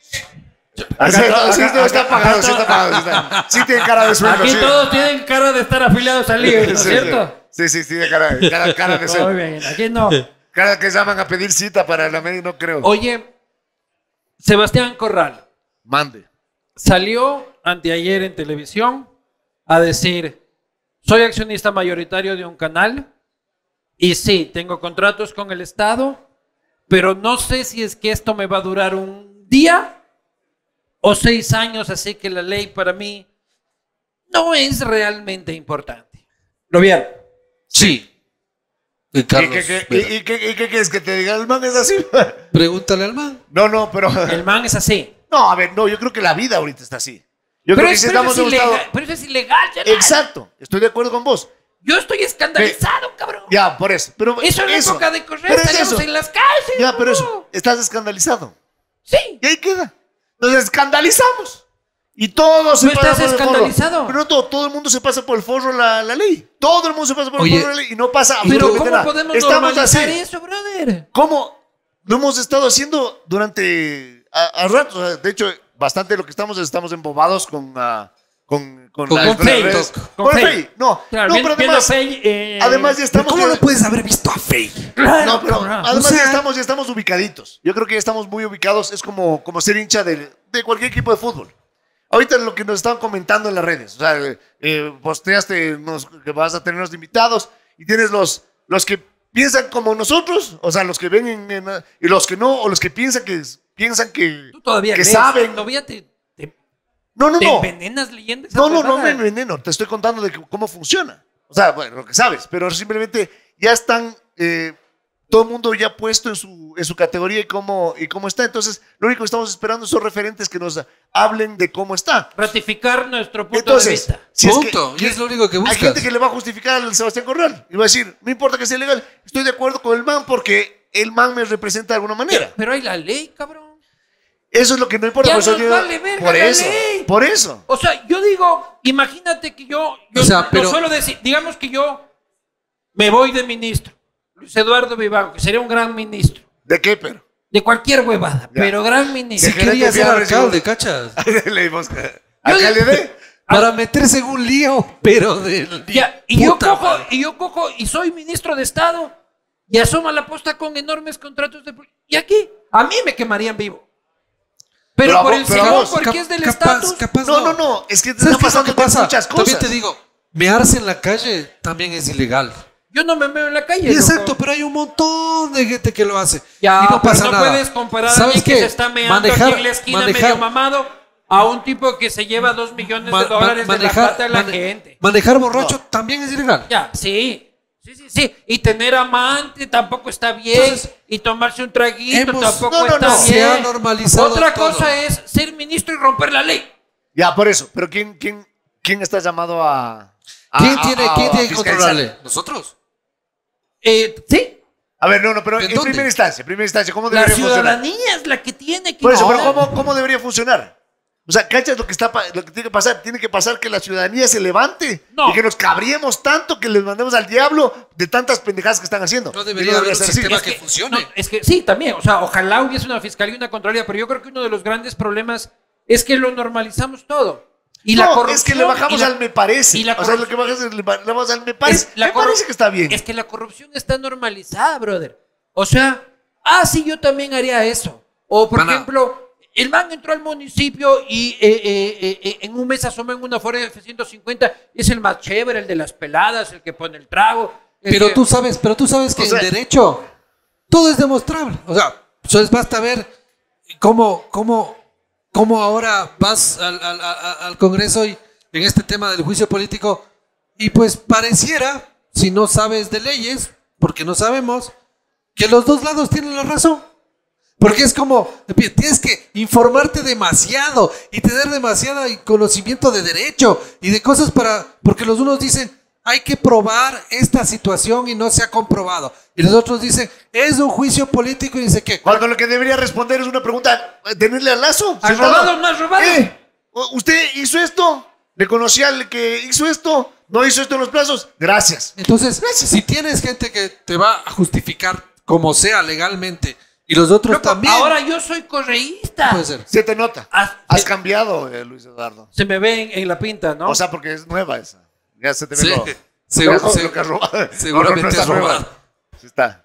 Así, Acá- así acá- está acá- pagado, sí acá- está pagado. Sí, está- sí tiene cara de sueldo. Aquí sí. todos tienen cara de estar afiliados al I E S, ¿no es Sí, cierto? Sí, sí, sí, tiene cara, cara, cara de Muy ser. bien, aquí no. Cara que llaman a pedir cita para la media, no creo. Oye, Sebastián Corral Mande. salió anteayer en televisión a decir, soy accionista mayoritario de un canal y sí, tengo contratos con el Estado, pero no sé si es que esto me va a durar un día o seis años, así que la ley para mí no es realmente importante. ¿Lo vieron? Sí. Eh, ¿Y Carlos, qué, qué- mira, y- y qué- y qué quieres que te diga? ¿El man es así? pregúntale al man. No, no, pero... El man es así. No, a ver, no, yo creo que la vida ahorita está así. Yo Pero, creo que es, si pero estamos eso en es un ilegal, estado... pero eso es ilegal, Gerard. Exacto, estoy de acuerdo con vos. Yo estoy escandalizado, cabrón. Ya, por eso. Pero Eso en época de correr pero es estaríamos eso. en las calles. Ya, pero bro. eso, estás escandalizado. Sí. Y ahí queda. Nos escandalizamos. Y todos se ¿No pasan estás por el forro. escandalizado? Pero no todo, todo el mundo se pasa por el forro la, la ley. Todo el mundo se pasa por Oye, el forro la ley y no pasa Pero absolutamente ¿cómo nada. podemos Estamos normalizar así. eso, brother? ¿Cómo lo hemos estado haciendo durante a, a ratos? O sea, de hecho, bastante de lo que estamos estamos embobados con ah, con con, Con- las- con con las Fey, redes. con Con Fey. Fey. No, Claro, no, viendo, pero además, viendo Fey, eh, además ya estamos ¿Cómo ya- no puedes haber visto a Fey? claro, no, pero cabrón. además O sea- ya estamos ya estamos ubicaditos. Yo creo que ya estamos muy ubicados. Es como como ser hincha de, de cualquier equipo de fútbol. Ahorita lo que nos estaban comentando en las redes, o sea, eh, eh, posteaste nos- que vas a tenernos de invitados y tienes los, los que piensan como nosotros, o sea, los que ven en, en- y los que no, o los que piensan que piensan que, Tú todavía que crees. saben. Todavía te, te, No, no, te no. envenenas leyendo esa No, no, no huevada. me enveneno, te estoy contando de que- cómo funciona. O sea, bueno, lo que sabes, pero simplemente ya están eh, todo el mundo ya puesto en su, en su categoría y cómo, y cómo está. Entonces, lo único que estamos esperando son referentes que nos hablen de cómo está. Ratificar nuestro punto Entonces, de vista. si Punto. Es que, y es lo único que buscas. hay gente que le va a justificar al Sebastián Corral y va a decir, no importa que sea ilegal, estoy de acuerdo con el man porque el man me representa de alguna manera. Pero hay la ley, cabrón. Eso es lo que no importa. Ya Por eso, nos digo- vale verga por la eso, ley. por eso. O sea, yo digo, imagínate que yo, yo O sea, no pero- suelo decir, digamos que yo me voy de ministro, Luis Eduardo Vivanco, que sería un gran ministro, ¿De qué, pero? de cualquier huevada, Ya. pero gran ministro. Si quería ser Gerente alcalde, ¿cachas? Le dimos que- ¿Alcalde de? Para meterse en un lío, pero de... Ya, y yo puta cojo, madre. y yo cojo, y soy ministro de Estado, y asoma la posta con enormes contratos de... Y aquí, a mí me quemarían vivo. Pero, Pero a por vos- el pero a señor, vos, porque Cap- es del capaz- estatus. capaz No, no, no. Es que ¿Sabes están qué es lo pasando que pasa? muchas cosas. También te digo, mearse en la calle también es ilegal. Yo no me veo en la calle. Y loco. exacto, pero hay un montón de gente que lo hace. Ya, y no pero pasa no nada. puedes comparar a ¿Sabes alguien que qué? se está meando Manejar- aquí en la esquina manejar- medio mamado a un tipo que se lleva dos millones ma- de dólares ma- de la plata de la mane- gente. Manejar borracho también es ilegal. Ya, sí. Sí, sí, sí. Y tener amante tampoco está bien. Entonces, y tomarse un traguito hemos- tampoco no, no, está no. bien. Se ha normalizado Otra todo. cosa es ser ministro y romper la ley. Ya, por eso. Pero ¿quién, quién, quién está llamado a. a- ¿Quién a- tiene, a- ¿quién a tiene que fiscalizar? controlarle? ¿Nosotros. Eh, sí. A ver, no, no, pero ¿En en, dónde? primera instancia, en primera instancia, ¿cómo La debería funcionar? ciudadanía es la que tiene que... Por eso, pero No. ¿cómo, ¿cómo debería funcionar? O sea, ¿cachas lo que, está, pa- lo que tiene que pasar? Tiene que pasar que la ciudadanía se levante No. y que nos cabriemos tanto que les mandemos al diablo de tantas pendejadas que están haciendo. No Y debería haber un ser así. sistema Es que que- funcione. no, es que sí, también. O sea, ojalá hubiese una fiscalía y una contraloría, pero yo creo que uno de los grandes problemas es que lo normalizamos todo. Y la no, corrupción, es que le bajamos y la- al me parece. y la O sea, lo corrup- que bajas es le ba- le bajamos al me parece. es la me corru- parece que está bien. Es que la corrupción está normalizada, brother. O sea, ah, sí, yo también haría eso. O, por Pana. ejemplo, el man entró al municipio y eh, eh, eh, eh, en un mes asomó en una Ford F ciento cincuenta y es el más chévere, el de las peladas, el que pone el trago. el Pero que- tú sabes, pero tú sabes que O sea- en derecho todo es demostrable. O sea, entonces basta ver cómo, cómo, cómo ahora vas al, al- al- al Congreso y en este tema del juicio político y pues pareciera, si no sabes de leyes, porque no sabemos, que los dos lados tienen la razón. Porque es como, tienes que informarte demasiado y tener demasiado conocimiento de derecho y de cosas para, porque los unos dicen, hay que probar esta situación y no se ha comprobado. Y los otros dicen, es un juicio político y dice que... Cuando lo que debería responder es una pregunta, eh, tenerle al lazo. ¿Has sentado. robado o no has robado? Eh, ¿Usted hizo esto? ¿Le conocía al que hizo esto? ¿No hizo esto en los plazos? Gracias. Entonces, si tienes gente que te va a justificar como sea legalmente y los otros Loco, también... ahora yo soy correísta. puede ser. Se te nota. Has- Has se- cambiado, eh, Luis Eduardo. Se me ve en, en la pinta, ¿no? O sea, porque es nueva esa. Ya se te ve Sí, lo, seguro- lo- se- lo que has robado. seguramente No, no, no está has nueva. robado. Sí está.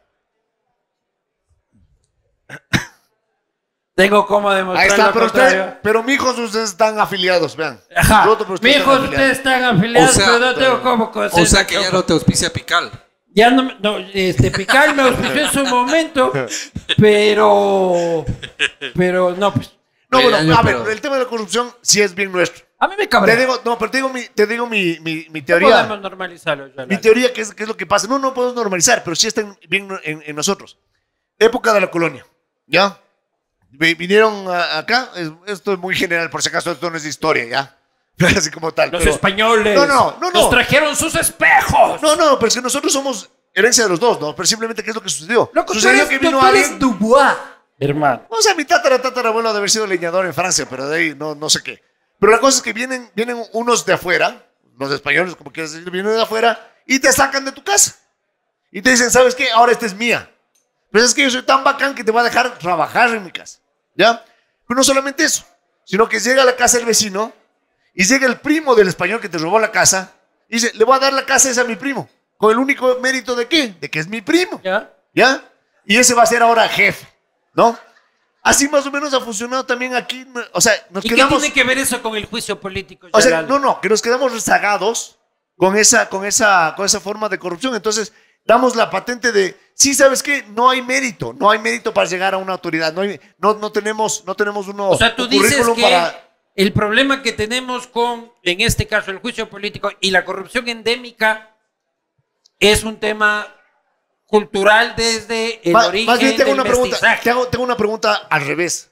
Tengo como demostrar Ahí está, lo pero contrario. usted, pero mijos, ustedes están afiliados, vean. Ajá. Roto, pero ustedes Mijos, están afiliados. ustedes están afiliados, O sea, pero no tengo cómo coser O sea la que ya copa. no te auspicia Pical. Ya no, me- no, este, Pical me auspició en su momento, pero, pero no, pues, No, Oye, bueno, yo, a ver, pero- el tema de la corrupción sí es bien nuestro. a mí me Te cabrea. digo, no, pero te digo mi, te digo mi, mi, mi No teoría. podemos normalizarlo. ya, Mi la- teoría, ¿qué es, qué es lo que pasa? No, no podemos normalizar, pero sí está en- bien en, en nosotros. Época de la colonia, ¿ya? Vi- Vinieron a- acá, es- esto es muy general, por si acaso esto no es de historia, ¿ya? Así como tal. Los pero- españoles No, no, no, no. nos trajeron sus espejos. No, no, pero es que nosotros somos herencia de los dos, ¿no? Pero simplemente, ¿qué es lo que sucedió? Loco, tú sucedió eres, que tú- vino tú eres alguien... Dubois, hermano. O sea, mi tatara, tatarabuelo ha de haber sido leñador en Francia, pero de ahí no, no sé qué. Pero la cosa es que vienen, vienen unos de afuera, los españoles, como quieras decir, vienen de afuera, y te sacan de tu casa. Y te dicen, ¿sabes qué? Ahora esta es mía. Pero es que yo soy tan bacán que te voy a dejar trabajar en mi casa. ¿Ya? Pero no solamente eso, sino que llega a la casa del vecino, y llega el primo del español que te robó la casa, y dice, le voy a dar la casa esa a mi primo. ¿Con el único mérito de qué? De que es mi primo. ¿Ya? ¿Ya? Y ese va a ser ahora jefe, ¿no? Así más o menos ha funcionado también aquí. O sea, nos ¿Y qué quedamos. tiene que ver eso con el juicio político? O sea, Yalal? no, no, que nos quedamos rezagados con esa, con esa, con esa forma de corrupción. Entonces, damos la patente de, sí, ¿sabes qué? No hay mérito, no hay mérito para llegar a una autoridad. No, hay- no, no tenemos, no tenemos uno, O sea, tú un dices currículum que para. el problema que tenemos con, en este caso, el juicio político y la corrupción endémica es un tema cultural desde el Más, origen más bien tengo del una pregunta. mestizaje. Te hago, tengo una pregunta al revés.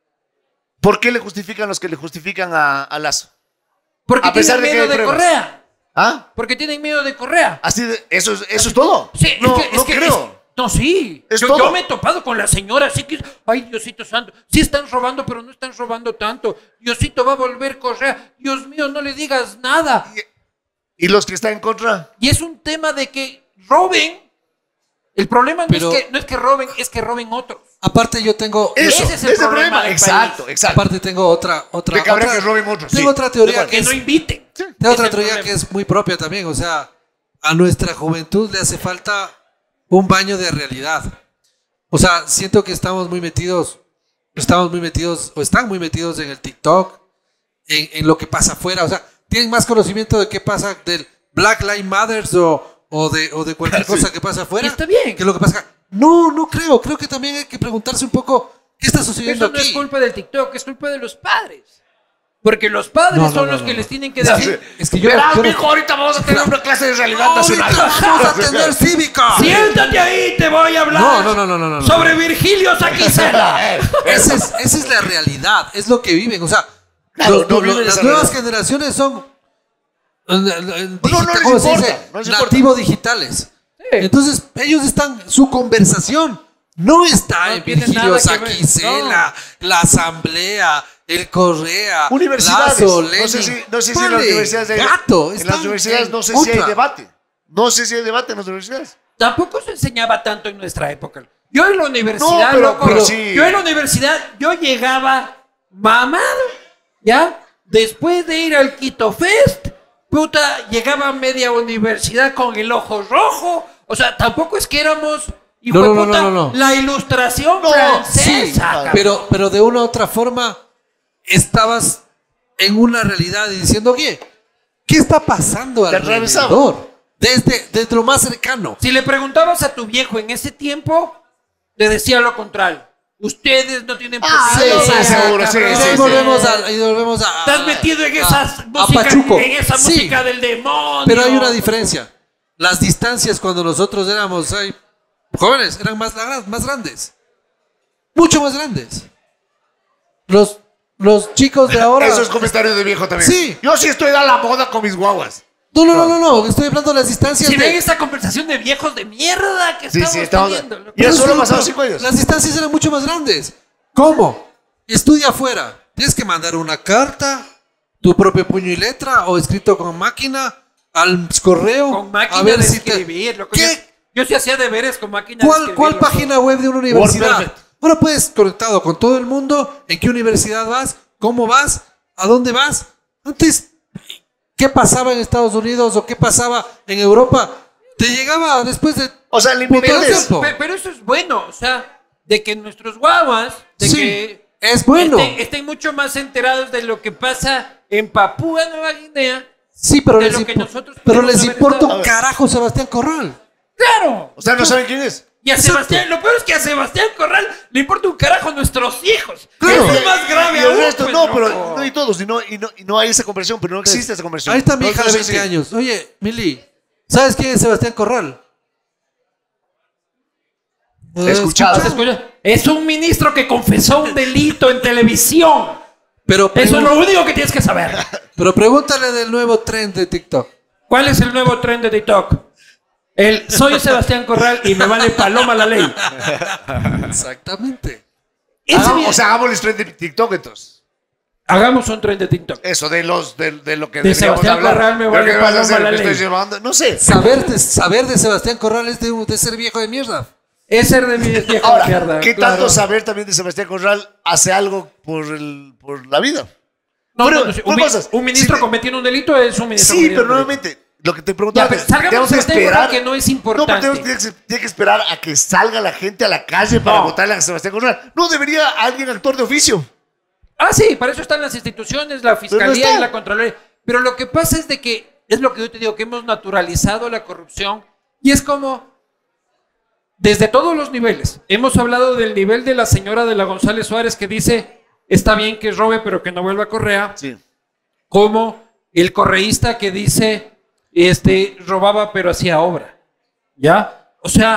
¿Por qué le justifican los que le justifican a, a Lazo? Porque a pesar tienen de que miedo hay de pruebas. Correa. ¿Ah? Porque tienen miedo de Correa. Así de, eso, es- eso es todo. Sí, no, es que, no es que- creo. es- no, sí. Es yo, todo. yo me he topado con la señora, así que, ay, Diosito santo, sí están robando, pero no están robando tanto. Diosito va a volver Correa. Dios mío, no le digas nada. ¿Y los que están en contra? Y es un tema de que roben. El problema no, Pero- es, que, no es que roben, es que roben otros. Aparte yo tengo... Eso, Ese es el ese problema del Exacto, país. exacto. Aparte tengo otra... otra De que habrá otra- que roben otros, Tengo sí. otra teoría Igual. que Que es... no inviten. Tengo Ese otra es el teoría problema. que es muy propia también, o sea, a nuestra juventud le hace falta un baño de realidad. O sea, siento que estamos muy metidos, estamos muy metidos, o están muy metidos en el TikTok, en, en lo que pasa afuera, o sea, tienen más conocimiento de qué pasa del Black Lives Matter o, o, de, o de cualquier Sí. cosa que pasa afuera. Y está bien. Que lo que pasa acá. No, no creo, creo que también hay que preguntarse un poco qué está sucediendo Eso no aquí. es culpa del TikTok, es culpa de los padres. Porque los padres No, no, son no, los no, que no. les tienen que Es decir. que- es que yo, Verás, yo no- mijo, ahorita vamos a tener una clase de realidad nacional. Ahorita vamos a tener cívica. Siéntate ahí, te voy a hablar. No, no, no, no, no, no, no. Sobre Virgilio Saquicela. Esa es, esa es la realidad, es lo que viven. O sea, Claro, los- no los- viven las esa nuevas realidad. generaciones son eh, eh, no digita- les ¿cómo se importa, dice? no les importa. Nativos digitales. Entonces, ellos están, su conversación no está No en tiene Virgilio nada que ver, Saquicela, la asamblea, el Correa, Universidades. Lazo, no sé Lenin. si, no sé si en las Vale, universidades hay, gato, en están las universidades en no sé si hay otra. debate. No sé si hay debate en las universidades. Tampoco se enseñaba tanto en nuestra época. Yo en la universidad, No, pero- loco, pero sí. yo en la universidad, yo llegaba mamado, ¿ya? Después de ir al Quito Fest, puta, llegaba a media universidad con el ojo rojo. O sea, tampoco es que éramos, hijo No, de no, no, puta, no, no, no. la ilustración No, francesa. Sí, cabrón. pero, pero de una u otra forma estabas en una realidad y diciendo, oye, ¿qué está pasando Te atravesaba. alrededor? Desde, desde lo más cercano. Si le preguntabas a tu viejo en ese tiempo, te decía lo contrario. Ustedes no tienen Ah, posibilidad, sí, sí, seguro, sí, Y cabrón. de ahí sí, volvemos a, y volvemos a, Estás metido en a- esas a música, Pachuco. en esa Sí, música del demonio. pero hay una diferencia. Las distancias cuando nosotros éramos ay, jóvenes eran más, gra- más grandes. Mucho más grandes. Los, los chicos de ahora... Eso es comentario de viejo también. Sí. Yo sí estoy a la moda con mis guaguas. No, no, no, no, no, estoy hablando de las distancias. Si de- ven esta conversación de viejos de mierda que Sí, estamos sí, estamos. teniendo. loco. Y eso solo Pero- ha pasado pero cinco años. Las distancias eran mucho más grandes. ¿Cómo? Estudia afuera. Tienes que mandar una carta, tu propio puño y letra, o escrito con máquina, al correo. Con máquina a ver de si te- escribir. loco. ¿Qué? Yo, yo sí hacía deberes con máquina de ¿Cuál, escribir. cuál loco. página web de una universidad? Perfect. Ahora puedes conectado con todo el mundo. ¿En qué universidad vas? ¿Cómo vas? ¿A dónde vas? Antes, ¿qué pasaba en Estados Unidos o qué pasaba en Europa? Te llegaba después de... O sea, la Pero Pero inmediatez. eso, pe- pero eso es bueno, o sea, de que nuestros guaguas, de Sí, que es bueno. estén, estén mucho más enterados de lo que pasa en Papúa Nueva Guinea. Sí, pero de les, lo que impo- nosotros pero pudimos les haber importa estado. un carajo Sebastián Corral. ¡Claro! O sea, no saben quién es. Y a Exacto. Sebastián, lo peor es que a Sebastián Corral le importa un carajo a nuestros hijos. Claro. Eso es más grave Y el aún, resto, pues, no, loco. pero no y todos, y no, y, no, y no hay esa conversión, pero no existe esa conversión. Ahí está mi No, hija no de sé veinte si- años. Oye, Mili, ¿sabes quién es Sebastián Corral? He escuchado. ¿Se escucha? Es un ministro que confesó un delito en televisión. Pero, Eso es pregun- lo único que tienes que saber. pero pregúntale del nuevo tren de TikTok. ¿Cuál es el nuevo tren de TikTok? El soy Sebastián Corral y me vale paloma la ley. Exactamente. Ese Ah, bien- o sea, hagamos el trend de TikTok entonces. hagamos un tren de TikTok. Eso, de los de, de lo que De deberíamos Sebastián hablar. Corral me Pero vale ¿qué vas a paloma hacer? la ¿Me estoy ley. llevando? No sé. Saber de, saber de Sebastián Corral es de, de ser viejo de mierda. Es ser de mi viejo Ahora, de mierda. ¿qué claro. tanto saber también de Sebastián Corral hace algo por, el, por la vida? No, Pero, no, no, sí, ¿qué un, mi- cosas? un ministro Sí, cometiendo un delito es un ministro Sí, cometiendo pero un delito. nuevamente, lo que te preguntaba Ya, pero es, salgamos tenemos de que Sebastián esperar. Corral, que no es No, pero importante. tenemos que, tiene que esperar a que salga la gente a la calle para No. votarle a Sebastián Corral. No, debería alguien actuar de oficio. Ah, sí, para eso están las instituciones, la fiscalía está. y la contraloría. Pero lo que pasa es de que, es lo que yo te digo, que hemos naturalizado la corrupción y es como, desde todos los niveles, hemos hablado del nivel de la señora de la González Suárez que dice, está bien que robe pero que no vuelva a Correa, Sí. como el correísta que dice, este, robaba pero hacía obra, ¿ya? O sea,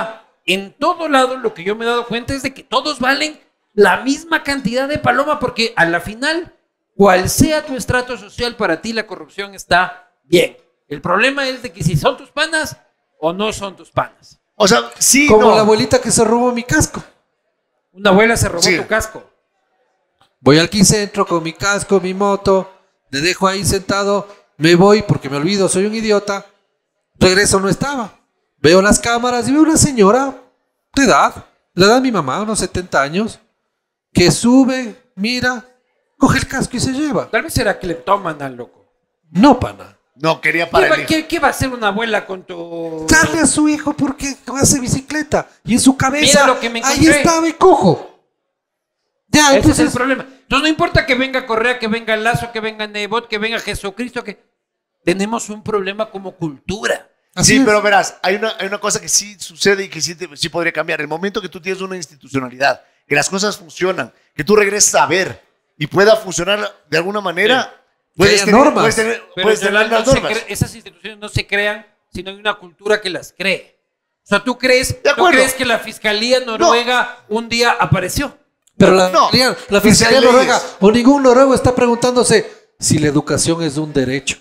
en todo lado lo que yo me he dado cuenta es de que todos valen la misma cantidad de paloma, porque a la final, cual sea tu estrato social, para ti la corrupción está bien. El problema es de que si son tus panas o no son tus panas. O sea, sí, Como no. la abuelita que se robó mi casco. Una abuela se robó Sí. tu casco. Voy al Quicentro con mi casco, mi moto, le dejo ahí sentado, me voy porque me olvido, soy un idiota. Regreso, no estaba. Veo las cámaras y veo una señora de edad, la edad de mi mamá, unos setenta años, que sube, mira, coge el casco y se lleva. Tal vez era cleptómana, loco. No, pana. No, quería ¿Qué para va, el hijo. qué- qué va a hacer una abuela con tu...? Darle a su hijo porque hace bicicleta y en su cabeza Mira lo que me ahí encontré. estaba y cojo. Ya, Ese es entonces el problema. Entonces no importa que venga Correa, que venga Lazo, que venga Nebot, que venga Jesucristo, que tenemos un problema como cultura. así Sí, es. pero verás, hay una, hay una cosa que sí sucede y que sí, te- sí podría cambiar. El momento que tú tienes una institucionalidad, que las cosas funcionan, que tú regreses a ver y pueda funcionar de alguna manera, puedes haya tener, normas. puedes tener, Pero puedes tener Yolanda, las no se normas. cre- esas instituciones no se crean si no hay una cultura que las cree. O sea, ¿tú crees, De ¿tú acuerdo. crees que la Fiscalía Noruega un día apareció? Pero la, No. la, la Pues Fiscalía hay leyes. Noruega o ningún noruego está preguntándose si la educación es un derecho.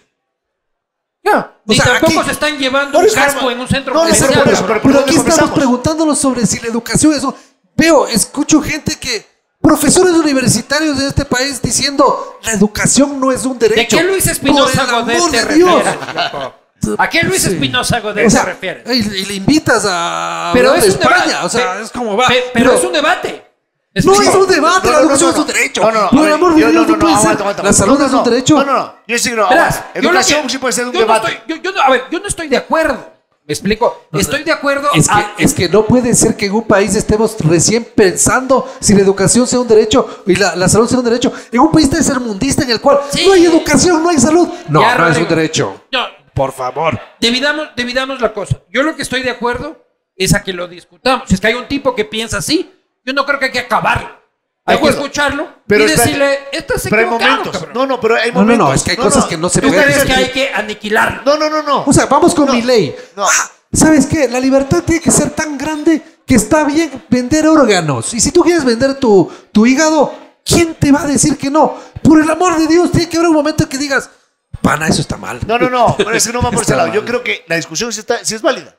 No. Ni sea, tampoco aquí- se están llevando Por un eso, casco no, en un centro no, no, comercial. pero por eso, pero- Pero ¿por aquí dónde estamos comenzamos? preguntándonos sobre si la educación es un... Veo, escucho gente que... Profesores universitarios de este país diciendo la educación no es un ¿De derecho. qué Luis Espinosa Por el Godet amor te de Dios. refieres, loco? ¿A qué Luis Sí. Espinosa Godet O sea, te refieres? Y, y le invitas a Pero hablar es de un España. debate. O sea, Pe- es como va. pe- pero es un debate. No Explico. es un debate, No, la no, educación no, no, es un derecho. no, no, no, Por a el ver, amor de yo- Dios, no, no no, puede no, ser. aguanta, aguanta, La aguanta. salud No, es no, un derecho. No, no, no. Yo sí, no, Verás, aguanta. yo lo Educación que- sí puede ser un yo no debate. estoy- yo- yo no- a ver, yo no estoy de acuerdo. ¿Me explico? Estoy de acuerdo. Es que, a- es que no puede ser que en un país estemos recién pensando si la educación sea un derecho y la, la salud sea un derecho. En un país tercermundista en el cual Sí. no hay educación, no hay salud. No, Ya, no es un Rodrigo. derecho. No, Por favor. dividamos, dividamos la cosa. Yo lo que estoy de acuerdo es a que lo discutamos. Si es que hay un tipo que piensa así, yo no creo que hay que acabarlo. Hay que acuerdo. escucharlo Pero y está- decirle, estás Pero hay equivocado, momentos. cabrón. No, no, pero hay No, no, momentos. no, es que hay cosas que no se ¿Tú pueden crees que decir. hay que aniquilarlo? No, no, no, no. O sea, vamos con No, mi ley. no. Ah, ¿sabes qué? La libertad tiene que ser tan grande que está bien vender órganos. Y si tú quieres vender tu, tu hígado, ¿quién te va a decir que no? Por el amor de Dios, tiene que haber un momento en que digas, pana, eso está mal. No, no, no, pero es que no va por ese Está lado. mal. Yo creo que la discusión sí, está, sí es válida.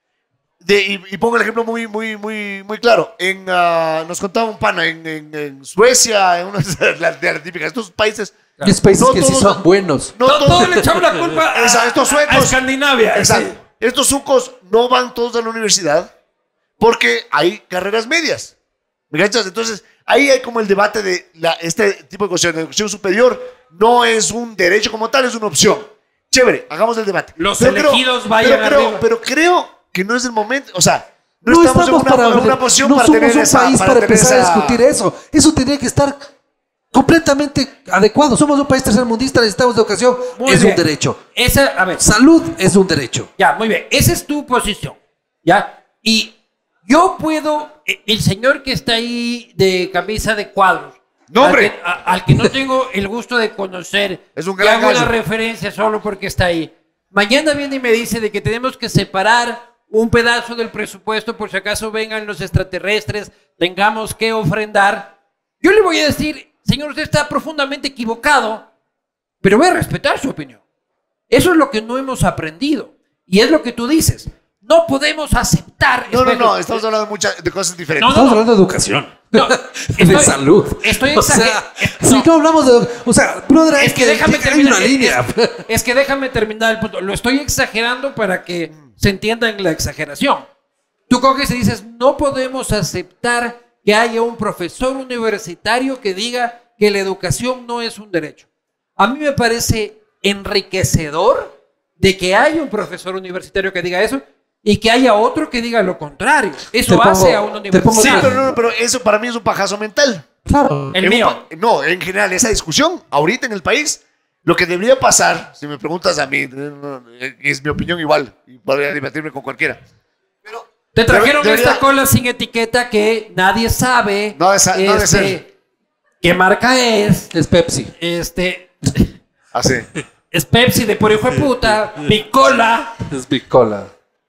De, y, y pongo el ejemplo muy, muy, muy, muy claro. En, ah, nos contaba un pana en, en- en Suecia, en una de las de las típicas, estos países. Y es países No que sí todos- son buenos. No, Todo, todos- todo le echamos la culpa a, Esa- estos a- suecos. a Escandinavia. Exacto. Sí. Estos sucos no van todos a la universidad porque hay carreras medias. ¿Me cachas? Entonces, ahí hay como el debate de la, este tipo de cosas. La educación superior no es un derecho como tal, es una opción. Chévere, hagamos el debate. Los Pero creo- elegidos vayan pero creo, arriba. pero creo que no es el momento. O sea, no, No estamos, estamos, en, una, para, en una posición no para somos tener un esa, país para, tener empezar esa- a discutir eso. Eso tendría que estar completamente adecuado. Somos un país tercermundista, necesitamos educación. Muy es bien. un derecho. Esa, a ver, Salud es un derecho. ya, muy bien. Esa es tu posición. ¿Ya? Y yo puedo, eh, el señor que está ahí de camisa de cuadros, No, al hombre. que, a- al que no tengo el gusto de conocer, Es un y gran hago una gallo. referencia solo porque está ahí. Mañana viene y me dice de que tenemos que separar un pedazo del presupuesto por si acaso vengan los extraterrestres, tengamos que ofrendar. Yo le voy a decir, señor, usted está profundamente equivocado, pero voy a respetar su opinión. Eso es lo que no hemos aprendido. Y es lo que tú dices. No podemos aceptar. No, no, espera, no, estamos hablando de, muchas, de cosas diferentes. No, no, Estamos hablando de educación. No, de estoy- salud. Estoy O sea, exagerando. si no hablamos de. O sea, brother, hay Es que déjame hay terminar. una es- línea. Es, es que déjame terminar el punto. Lo estoy exagerando para que se entienda en la exageración. Tú coges y dices, no podemos aceptar que haya un profesor universitario que diga que la educación no es un derecho. A mí me parece enriquecedor de que haya un profesor universitario que diga eso y que haya otro que diga lo contrario. Eso Te hace pongo- a un te pongo Sí, universitario. pero, no, no, pero eso para mí es un pajazo mental. Claro. El En un mío. pa- no, en general, esa discusión, ahorita en el país, lo que debería pasar, si me preguntas a mí, eh, no, eh, es mi opinión igual, y podría debatirme con cualquiera. Pero Te trajeron Debe- debería- esta cola sin etiqueta que nadie sabe No, esa- no debe este, ser. qué marca es. Es Pepsi. Este así. es Pepsi de por hijo de puta, Picola. Es Bicola.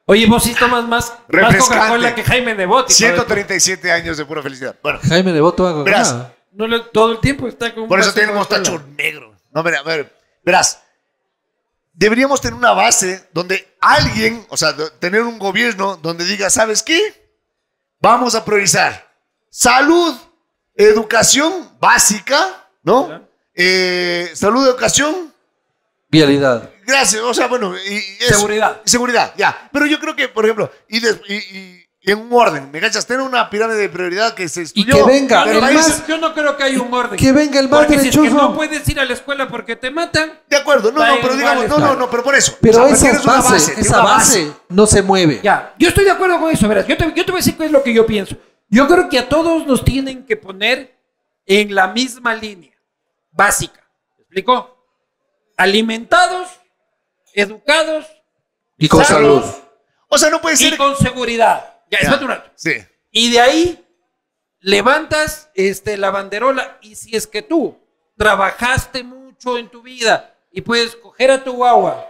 Oye, vos sí tomas más, más Refrescante. Coca-Cola que Jaime Nebot. ciento treinta y siete años de pura felicidad. Bueno, Jaime de Voto hago Verás. nada. No le- todo el tiempo está con un por eso vaso de tiene un Coca-Cola. mostacho negro. No, mira, a ver, verás. Deberíamos tener una base donde alguien, o sea, de- tener un gobierno donde diga, ¿sabes qué? Vamos a priorizar salud, educación básica, ¿no? Ya. Eh, salud, educación, Vialidad. gracias, o sea, bueno, y, y eso. Seguridad. Seguridad, ya. Pero yo creo que, por ejemplo, y, de- y- y- y en un orden, ¿me cachas? Tener una pirámide de prioridad que se estudió. que venga, Yo del no, el país. más- yo no creo que haya un orden. Que venga el más Porque si es que derechoso. no puedes ir a la escuela porque te matan. De acuerdo, no, Da no, pero igual, digamos, no, está. no, no, pero por eso. Pero O sea, esa tienes una base, tienes esa una base no se mueve. Ya, yo estoy de acuerdo con eso, verás. Yo te, yo te voy a decir qué es lo que yo pienso. Yo creo que a todos nos tienen que poner en la misma línea básica. ¿Me explico? Alimentados, educados, Y con sanos salud. O sea, no puede y ser. con seguridad. Ya, Ya. espérate un rato. Sí. Y de ahí levantas este, la banderola y si es que tú trabajaste mucho en tu vida y puedes coger a tu guagua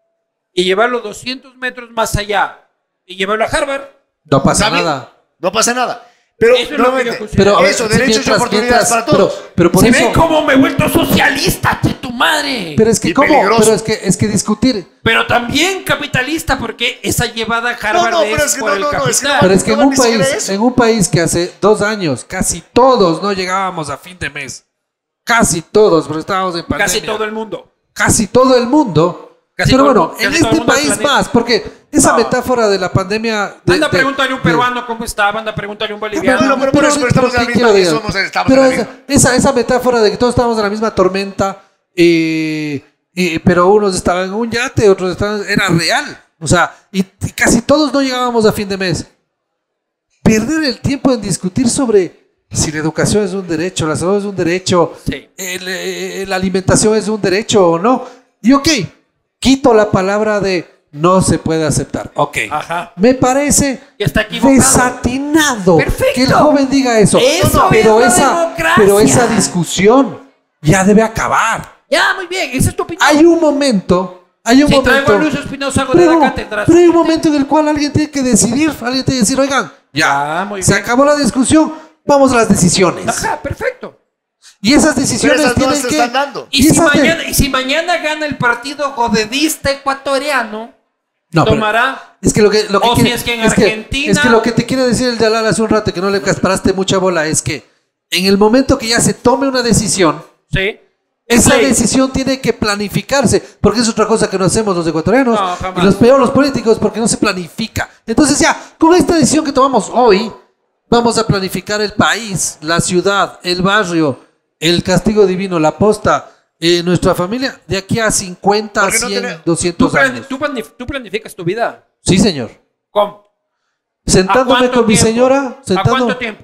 y llevarlo doscientos metros más allá y llevarlo a Harvard, No pasa ¿Está bien? nada. No pasa nada. Pero, Eso es lo que yo nuevamente, considero. Pero a ver, eso, sí, derechos y mientras- oportunidades mientras- para todos. Pero, pero por ¿se eso. ve cómo me he vuelto socialista, che tu madre? Pero es que Y cómo, peligroso. pero es que es que discutir. Pero también capitalista porque esa llevada a Harvard No, no, pero es es que por no, el no, no, es que capital. Pero es que en no, un ni siquiera país, eso. en un país que hace dos años casi todos no llegábamos a fin de mes. Casi todos, pero estábamos en pandemia. Casi todo el mundo. Casi todo el mundo. Casi pero todo el bueno, mundo, en casi todo el este mundo del país planeta. más, porque esa No. metáfora de la pandemia. De, Anda a de- preguntarle a un de- peruano cómo estaba, anda a preguntarle a un Bueno, boliviano. pero por eso, pero estamos en la ¿qué misma- quiero decir? somos- estamos Pero en la esa, misma. esa, esa metáfora de que todos estábamos en la misma tormenta, eh, eh, pero unos estaban en un yate, otros estaban. Era real. O sea, y, y casi todos no llegábamos a fin de mes. Perder el tiempo en discutir sobre si la educación es un derecho, la salud es un derecho, Sí. el, eh, la alimentación es un derecho o no. Y ok, quito la palabra de no se puede aceptar. Ok. Ajá. Me parece Que está equivocado. desatinado Perfecto. que el joven diga eso. Eso pero, es la esa, democracia. pero esa discusión ya debe acabar. Ya, muy bien, esa es tu opinión. Hay un momento, hay un Si momento. traigo a Luis Espinosa hago de pero, la cátedra. pero hay un momento en el cual alguien tiene que decidir, alguien tiene que decir, oigan, ya, Ya, muy se bien. acabó la discusión, vamos a las decisiones. Ajá, perfecto. Y esas Pero decisiones esas no tienen se que... están dando. Y si, esas de- mañana, y si mañana gana el partido godedista ecuatoriano, No, pero- tomará. Es que lo que, lo que O si quiere- es que en es Argentina- es que lo que te quiere decir el Dalal hace un rato que no le paraste mucha bola es que en el momento que ya se tome una decisión, Sí. esa Sí. decisión tiene que planificarse, porque es otra cosa que no hacemos los ecuatorianos No, jamás. y los peor los políticos porque no se planifica. Entonces ya, con esta decisión que tomamos hoy, vamos a planificar el país, la ciudad, el barrio, el castigo divino, la posta, eh, nuestra familia, de aquí a cincuenta, Porque no cien, tiene- ¿Tú, doscientos plan- años. tú planif- tú planificas tu vida. Sí, señor. ¿Cómo? ¿A Sentándome cuánto con mi tiempo? señora, ¿A sentando... cuánto tiempo?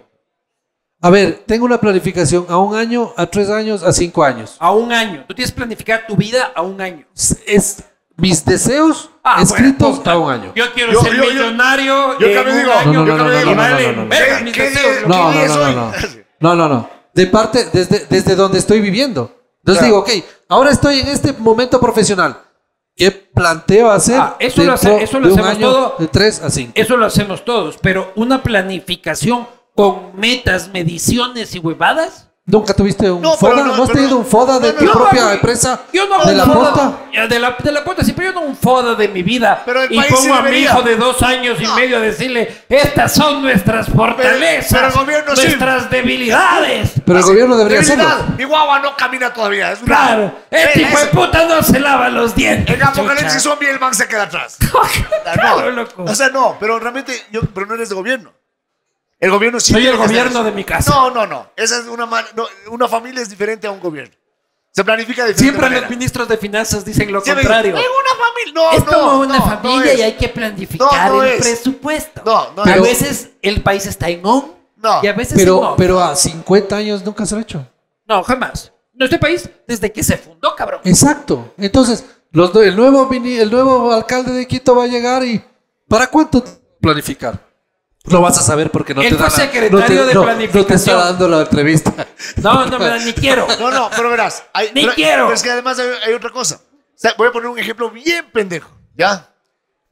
A ver, tengo una planificación a un año, a tres años, a cinco años. A un año. Tú tienes que planificar tu vida a un año. Es, es mis deseos Ah, escritos bueno, puta. a un año. Yo quiero Yo- ser yo- yo- millonario. yo en también un digo, año. No, no, yo no, también no, digo, no, vale, no, no, no. verga, ¿Qué- mis qué deseos, día- lo No, qué no, día no, es no, hoy? no. No, no, no. De parte, desde, desde donde estoy viviendo. Entonces Claro. digo, ok, ahora estoy en este momento profesional. ¿Qué planteo hacer? Ah, eso lo hace- dentro eso lo de un hacemos año, todo. de tres a cinco. Eso lo hacemos todos. Pero una planificación con metas, mediciones y huevadas. ¿Nunca tuviste un No, pero FODA? no, ¿No, has pero tenido no. un FODA de No, tu no, propia no, empresa? Yo no hago ¿De un la foda- posta? ya, De la, de la posta, sí, pero yo no un foda de mi vida. Pero el y país sí pongo a mi debería. hijo de dos años y No. medio a decirle, estas son nuestras fortalezas, pero el gobierno sí. nuestras debilidades. Pero el Así, gobierno debería debilidad. hacerlo. Mi guagua no camina todavía. Es una- Claro, este Eh, hijo de es- puta no se lava los dientes. En Apocalipsis chucha. zombie el man se queda atrás. Claro, No, loco. o sea, no, pero realmente yo, pero no eres de gobierno. El gobierno sí. Soy tiene el que hacer gobierno eso. de mi casa. No, no, no. Esa es una man- no, una familia es diferente a un gobierno. Se planifica de diferente Siempre manera. los ministros de finanzas dicen lo Siempre contrario. dicen, "Es una familia. No, Es no, como una no, no familia es. y hay que planificar No, no el es. presupuesto. No, no a es. veces el país está en on No. y a veces en Pero, off. pero a cincuenta años nunca se lo ha hecho. No, jamás. Nuestro país, desde que se fundó, cabrón. Exacto. Entonces, los, el, nuevo, mini- el nuevo alcalde de Quito va a llegar y... ¿Para cuánto planificar? Lo vas a saber porque no Él te fue da la- secretario no te- de no- No te planificación. está dando la entrevista. No, no me da ni quiero. No, no, pero verás. Hay, Ni pero- quiero. pero es que además hay, hay otra cosa. O sea, voy a poner un ejemplo bien pendejo, ¿ya?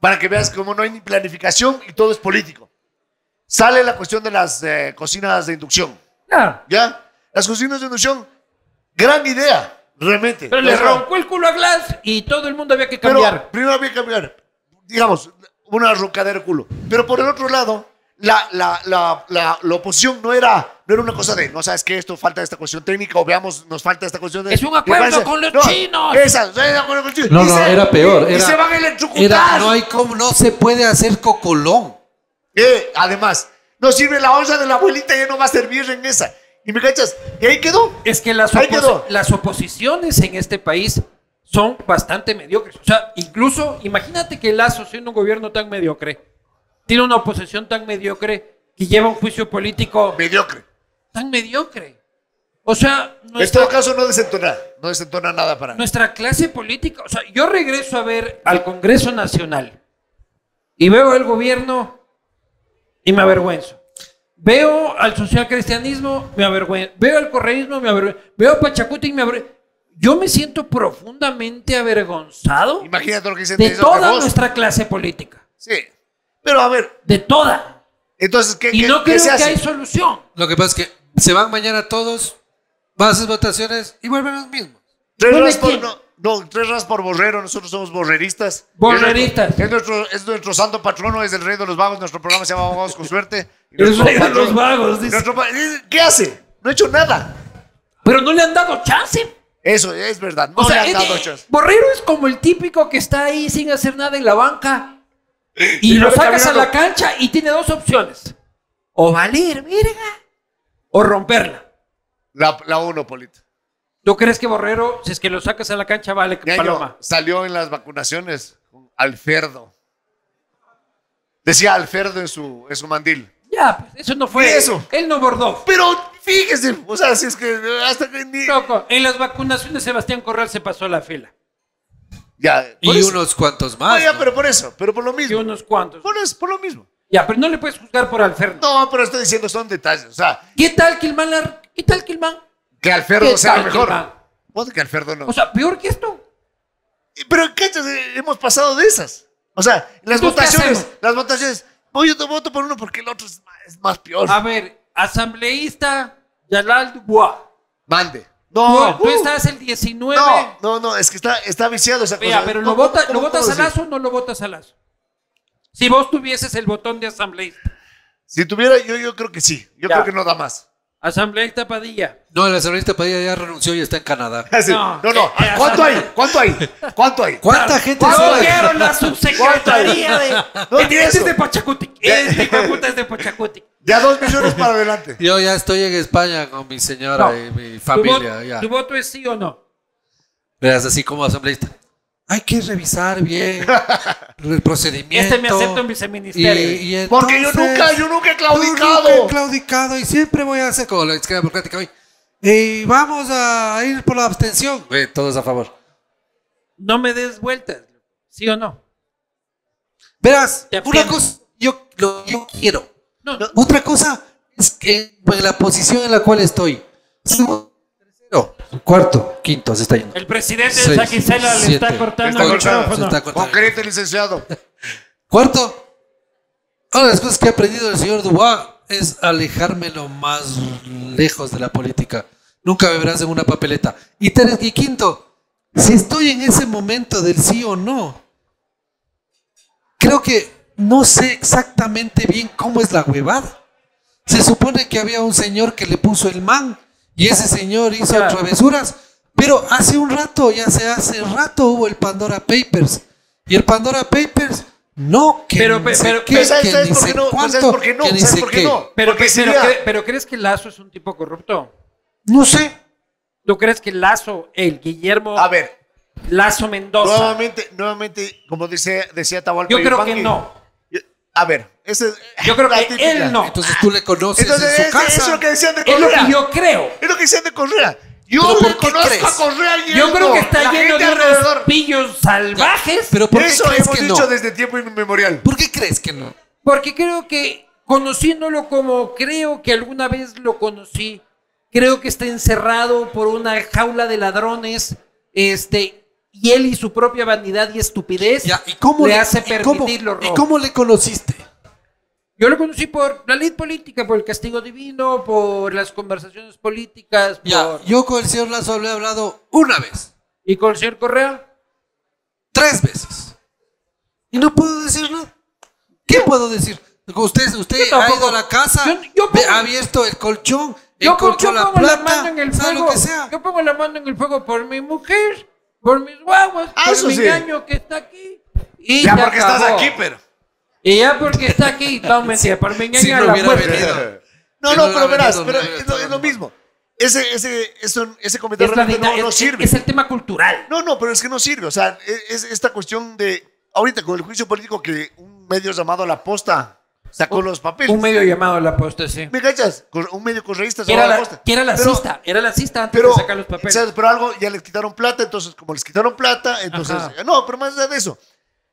para que veas cómo no hay ni planificación y todo es político. Sale la cuestión de las eh, cocinas de inducción. Claro. ¿Ya? Las cocinas de inducción, gran idea, realmente. Pero le O sea, roncó el culo a Glass y todo el mundo había que pero cambiar. primero había que cambiar, digamos, una roncadera de culo. Pero por el otro lado, la, la, la, la, la oposición no era, no era una cosa de, no sabes que esto falta esta cuestión técnica o veamos, nos falta esta cuestión de. Es un acuerdo me parece- con los no, chinos. Esa, es un acuerdo con los chinos. No, Y no, se- era peor. y- y Era, se van a electrocutar. era, no hay como, no se puede hacer cocolón. Eh, además, no sirve la onza de la abuelita, ya no va a servir en esa. ¿Y me cachas? Y ahí quedó. Es que las, Ahí opos- quedó. las oposiciones en este país son bastante mediocres. O sea, incluso, imagínate que Lazo, siendo un gobierno tan mediocre, tiene una oposición tan mediocre que lleva un juicio político Mediocre. tan mediocre. O sea, En nuestra, todo caso, no desentona. No desentona nada para. nuestra clase política, o sea, yo regreso a ver al Congreso Nacional y veo el gobierno y me avergüenzo. Veo al socialcristianismo, me avergüenzo. Veo al correísmo, me avergüenzo. Veo a Pachacuti y me avergüenzo. Yo me siento profundamente avergonzado Imagínate lo que dicen de esos toda vos. nuestra clase política. Sí. Pero a ver, De toda. entonces, ¿qué, Y qué- no qué creo se que hace? hay solución. Lo que pasa es que se van mañana todos, van a hacer votaciones y vuelven los mismos. Tres ¿No de ras por, quién? no, no, tres ras por borrero, nosotros somos borreristas. Borreristas. Es nuestro, es nuestro, es nuestro santo patrono, es el rey de los vagos. Nuestro programa se llama Vagos con Suerte. Y El nuestro rey de patrón- los vagos, dice. nuestro pa- ¿Qué hace? No ha hecho nada. Pero no le han dado chance. Eso es verdad. No O sea, le han es- dado chance. Borrero es como el típico que está ahí sin hacer nada en la banca y Y lo va sacas a caminando. la cancha y tiene dos opciones. O valer, verga, o romperla. La, la uno, Polito. ¿Tú crees que Borrero, si es que lo sacas a la cancha, vale Ñaño, paloma? salió en las vacunaciones con Alferdo. Decía Alferdo en su, en su mandil. Ya, pues eso no fue. ¿Y eso? Él no bordó. Pero fíjese, o sea, si es que hasta que ni. Loco, en las vacunaciones Sebastián Corral se pasó la fila. Ya, por Y eso. unos cuantos No, más. ya, ¿no? pero por eso, pero por lo Y mismo. unos cuantos. Por eso, por lo mismo. Ya, pero no le puedes juzgar por Alferno. No, pero estoy diciendo, son detalles. O sea, ¿Qué tal que el man la- ¿Qué tal que el man? que Alferdo ¿Qué sea tal mejor. que el man? Ponte que Alferdo no. O sea, peor que esto. Pero, ¿cachas? Eh, Hemos pasado de esas. O sea, las Entonces, ¿qué votaciones, hacemos? las votaciones. Oye, yo te voto por uno porque el otro es más, es más peor. A ver, asambleísta Yalal Dubois. Mande. Tú, No, tú uh, estás el diecinueve. no, no, no, es que está, está viciado esa cosa. Vea, pero No, ¿lo, vota- ¿cómo- ¿lo cómo votas puedo a decir? Lazo o no lo votas a Lazo? Si vos tuvieses el botón de asambleísta. Si tuviera, yo, yo creo que sí. Yo Ya. creo que no da más. Asambleísta Padilla. No, el asambleísta Padilla ya renunció y está en Canadá. Así, No, No, no. eh, ¿Cuánto hay? ¿Cuánto hay? ¿Cuánto hay? ¿Cuánta gente Yo sabe? quiero la subsecretaría de. No, este ni este eso. es de Pachacuti. Este hijo de puta es de Pachacuti. Ya dos millones para adelante. Yo ya estoy en España con mi señora No. y mi ¿Tu, familia. voto, Ya. ¿Tu voto es sí o no? Verás, así como asambleísta. Hay que revisar bien el procedimiento. Este me acepta un viceministerio. Y, y Porque yo entonces, nunca, yo nunca he yo nunca he claudicado. claudicado y siempre voy a hacer como la izquierda democrática hoy. Y vamos a ir por la abstención. Eh, todos a favor. No me des vueltas. ¿Sí o no? Verás, Te una abstienes. cosa yo, lo, yo quiero. No. Otra cosa es que en la posición en la cual estoy. Segundo, tercero, cuarto, quinto, se está yendo. El presidente de Seis, Saquicela le siete, está cortando está el cortando, micrófono. Se está cortando. Concreto, licenciado. Cuarto, una de las cosas que he aprendido del señor Dubois es alejarme lo más lejos de la política. Nunca me verás en una papeleta. Y, ter- y quinto, si estoy en ese momento del sí o no, creo que no sé exactamente bien cómo es la huevada. Se supone que había un señor que le puso el man y ese señor hizo Claro. travesuras, pero hace un rato, ya se hace rato hubo el Pandora Papers y el Pandora Papers no que Pero, ni pe- sé pero- qué, pero ¿sabes- que sabes ni por qué sé no? cuánto, ¿Sabes por qué no? que ni ¿Sabes sé por qué qué. no? Pero, Porque pe- pero, sería- cre- pero ¿crees que Lazo es un tipo corrupto? No sé. ¿Tú crees que Lazo, el Guillermo A ver, Lazo Mendoza? nuevamente, nuevamente, como dice, decía Tahualpa Yo creo que Yupanqui, no. yo- A ver, ese es Yo creo la que típica. él no. Entonces tú le conoces Entonces, en su es- casa. eso es lo que decían de Es lo Correa. que yo creo. Es lo que decían de Correa. Yo ¿Pero por le qué conozco crees? a Correa y Yo él creo no. que está La lleno gente de unos alrededor. pillos salvajes. Pero ¿por qué Eso crees hemos que dicho no? desde tiempo inmemorial. ¿Por qué crees que no? Porque creo que, conociéndolo como creo que alguna vez lo conocí, creo que está encerrado por una jaula de ladrones, este, y él y su propia vanidad y estupidez Ya, ¿y cómo le, le hace y cómo- permitir los ¿Y robos. cómo le conociste? Yo lo conocí por la ley política, por el castigo divino, por las conversaciones políticas, Ya, por... yo con el señor Lazo le he hablado una vez, ¿Y con el señor Correa? tres veces. Y no puedo decir nada. ¿Qué puedo decir? Usted, usted Yo ha tampoco. ido a la casa, Yo- yo ve- pongo- ha visto el colchón, Yo, pongo- encontró yo la pongo la plata, mano en el sabe fuego. lo que sea. Yo pongo la mano en el fuego por mi mujer, por mis guaguas, Ah, por eso mi sí. ñaño que está aquí. Y Ya se porque estás acabó. aquí, pero. Y ya porque está aquí, no mentira, por mi ñaño si a no la hubiera muerte. venido. No, Si no, no pero hubiera verás, venido, pero no hubiera es lo, es estado lo mismo. Ese, ese, eso- ese comentario Es, la realmente dina- no, no es- sirve. es el tema cultural. No, no, pero es que no sirve. O sea, es, es esta cuestión de. Ahorita con el juicio político que un medio llamado La Posta sacó los papeles. Un medio llamado La Posta, sí. ¿Me cachas? Cor- Un medio correísta Que era, llamado la, La Posta. que era Pero- lacista, era lacista antes Pero, de sacar los papeles. ¿sabes? Pero algo ya les quitaron plata, entonces como les quitaron plata, entonces... Ajá. No, pero más allá de eso.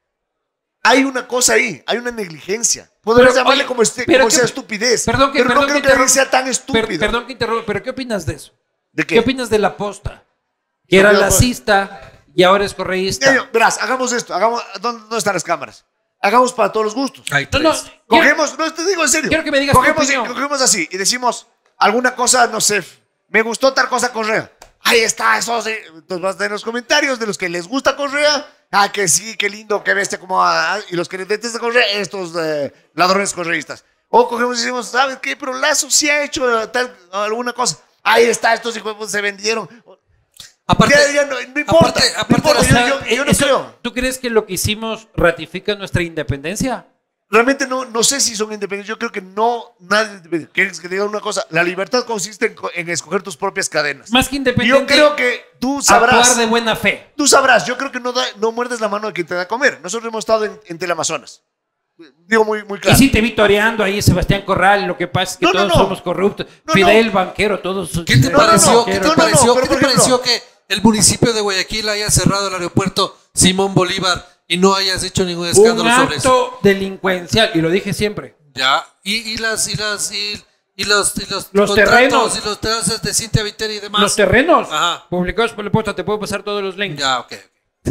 Hay una cosa ahí, hay una negligencia. Podrías Pero, llamarle oye, como, este, pero como qué- sea estupidez. Perdón que, pero perdón no creo que que, alguien interrumpa- sea tan Per- estúpido. perdón que interrumpa, pero ¿qué opinas de eso? ¿De ¿Qué? qué? opinas de La Posta? Que era opino de La Posta? lacista y ahora es correísta. Ya, yo- verás, hagamos esto. Hagamos, ¿dónde, ¿Dónde están las cámaras? Hagamos para todos los gustos. Hay No, no, tres. quiero- Cogemos, no te digo en serio. Quiero que me digas tu cogemos, y- opinión. cogemos así y decimos alguna cosa, no sé, me gustó tal cosa Correa. Ahí está, eso sí. Entonces vas a tener los comentarios de los que les gusta Correa. Ah, que sí, qué lindo, qué bestia, como. ah, y los que les detestan Correa, estos eh, ladrones correístas. O cogemos y decimos, ¿sabes qué? Pero Lazo sí ha hecho tal, alguna cosa. Ahí está, estos hijos de puta se vendieron. Aparte, Ya, ya no, no importa. aparte- no aparte importa, O las- sea, yo, yo- yo no eso- creo. ¿Tú crees que lo que hicimos ratifica nuestra independencia? Realmente no, no sé si son independientes. Yo creo que no, nadie. ¿Quieres que te diga una cosa? La libertad consiste en, co- en escoger tus propias cadenas. Más que Y independiente, yo creo que tú actuar sabrás. de buena fe. Tú sabrás. Yo creo que no, da- no muerdes la mano de quien te da a comer. Nosotros hemos estado en, en Teleamazonas. Digo muy, muy claro. Y sí te vi toreando ahí Sebastián Corral, lo que pasa es que No, no, todos no. somos corruptos. No, Fidel, no. banquero, todos. ¿Qué te No, no, pareció, no, ¿qué te no, no, pareció, no, pero ¿qué te por ejemplo- pareció que el municipio de Guayaquil haya cerrado el aeropuerto Simón Bolívar y no hayas hecho ningún Un escándalo sobre eso? acto delincuencial, y lo dije siempre. Ya, y, y las, y las, y, y los, y los, Los contratos terrenos. y los terrenos de Cintia Viteri y demás. Los terrenos Ajá. publicados por la posta, te puedo pasar todos los links. Ya, ok.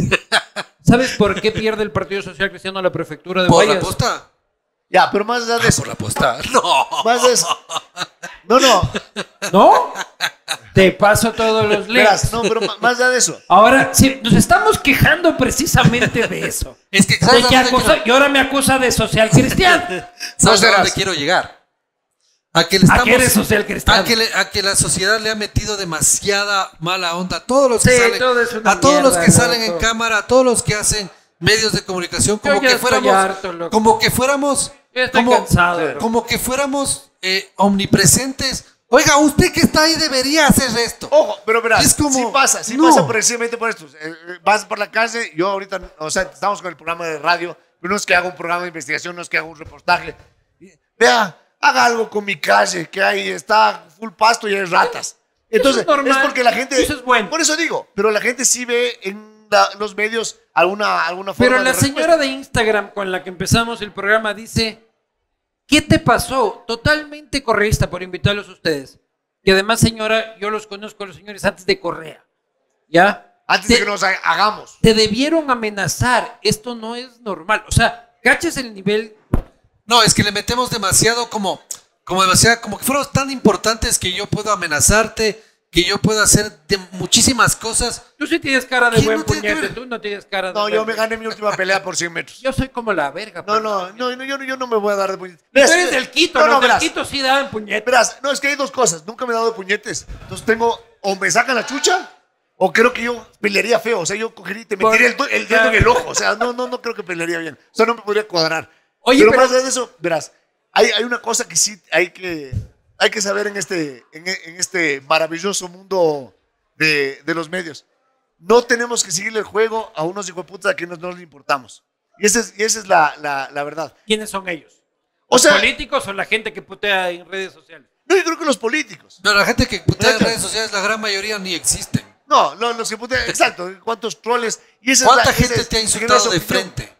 ¿Sabes por qué pierde el Partido Social Cristiano la prefectura de ¿Por la Guayas? posta? Ya, pero más allá de Ah, eso. por la posta. No. Más de eso. No, no. ¿No? Te paso todos los links. Verás, no, pero ma- más allá de eso. Ahora, sí, nos estamos quejando precisamente de eso. Es que, De ¿sabes que a dónde acusa- quiero- y ahora me acusa de social cristiano. ¿sabes a serás. dónde quiero llegar? A que, le ¿A estamos, qué eres social cristiano? a que, le- a que la sociedad le ha metido demasiada mala onda a todos los que Sí, salen, todo es una a todos los mierda, que salen en loco. cámara, a todos los que hacen medios de comunicación, como ya que estoy fuéramos, harto, loco. como que fuéramos, Yo estoy como, cansado, loco. como que fuéramos eh, omnipresentes. Oiga, usted que está ahí debería hacer esto. Ojo, pero verás, Es como- sí pasa, sí no. pasa precisamente por esto. Eh, eh, vas por la calle, yo ahorita, o sea, estamos con el programa de radio, pero no es que haga un programa de investigación, no es que haga un reportaje. Y, Vea, haga algo con mi calle, que ahí está full pasto y hay ratas. Entonces, es normal, porque la gente... eso es bueno. Por eso digo, pero la gente sí ve en la- los medios alguna, alguna forma Pero la de señora respuesta. de Instagram con la que empezamos el programa dice, ¿qué te pasó? Totalmente correísta por invitarlos a ustedes. Y además, señora, yo los conozco a los señores antes de Correa. ¿Ya? Antes te, de que nos ha- hagamos. te debieron amenazar. Esto no es normal. O sea, ¿cachas el nivel? No, es que le metemos demasiado como, como demasiado, como que fueron tan importantes que yo puedo amenazarte, que yo puedo hacer de muchísimas cosas. Tú sí tienes cara de ¿Quién buen no tiene que puñete. ver? Tú no tienes cara de No, buen yo me puñete. gané mi última pelea por cien metros. Yo soy como la verga. No, pues. no, no, no, yo, no- yo no me voy a dar de puñetes. Tú eres del Quito. No, los no, del verás. Quito sí daban puñetes. Verás, no, es que hay dos cosas. Nunca me he dado de puñetes. Entonces tengo, o me sacan la chucha, o creo que yo pelearía feo. O sea, yo cogería y te metería el, do- el dedo en el ojo. O sea, no, no, no creo que pelearía bien. O sea, no me podría cuadrar. Oye, pero, pero- más allá de eso, verás, hay, hay una cosa que sí hay que, hay que saber en este, en, e- en este maravilloso mundo de, de los medios. No tenemos que seguirle el juego a unos hijueputas a quienes no les importamos. Y esa es, y esa es la, la, la verdad. ¿Quiénes son ellos? O ¿Los sea, políticos o la gente que putea en redes sociales? no, yo creo que los políticos. Pero la gente que putea en Exacto. redes sociales, la gran mayoría ni existen. No, lo- los que putean, exacto. ¿Cuántos troles? Y esa es ¿Cuánta la- esa gente es- te ha esa es insultado de opinión. frente?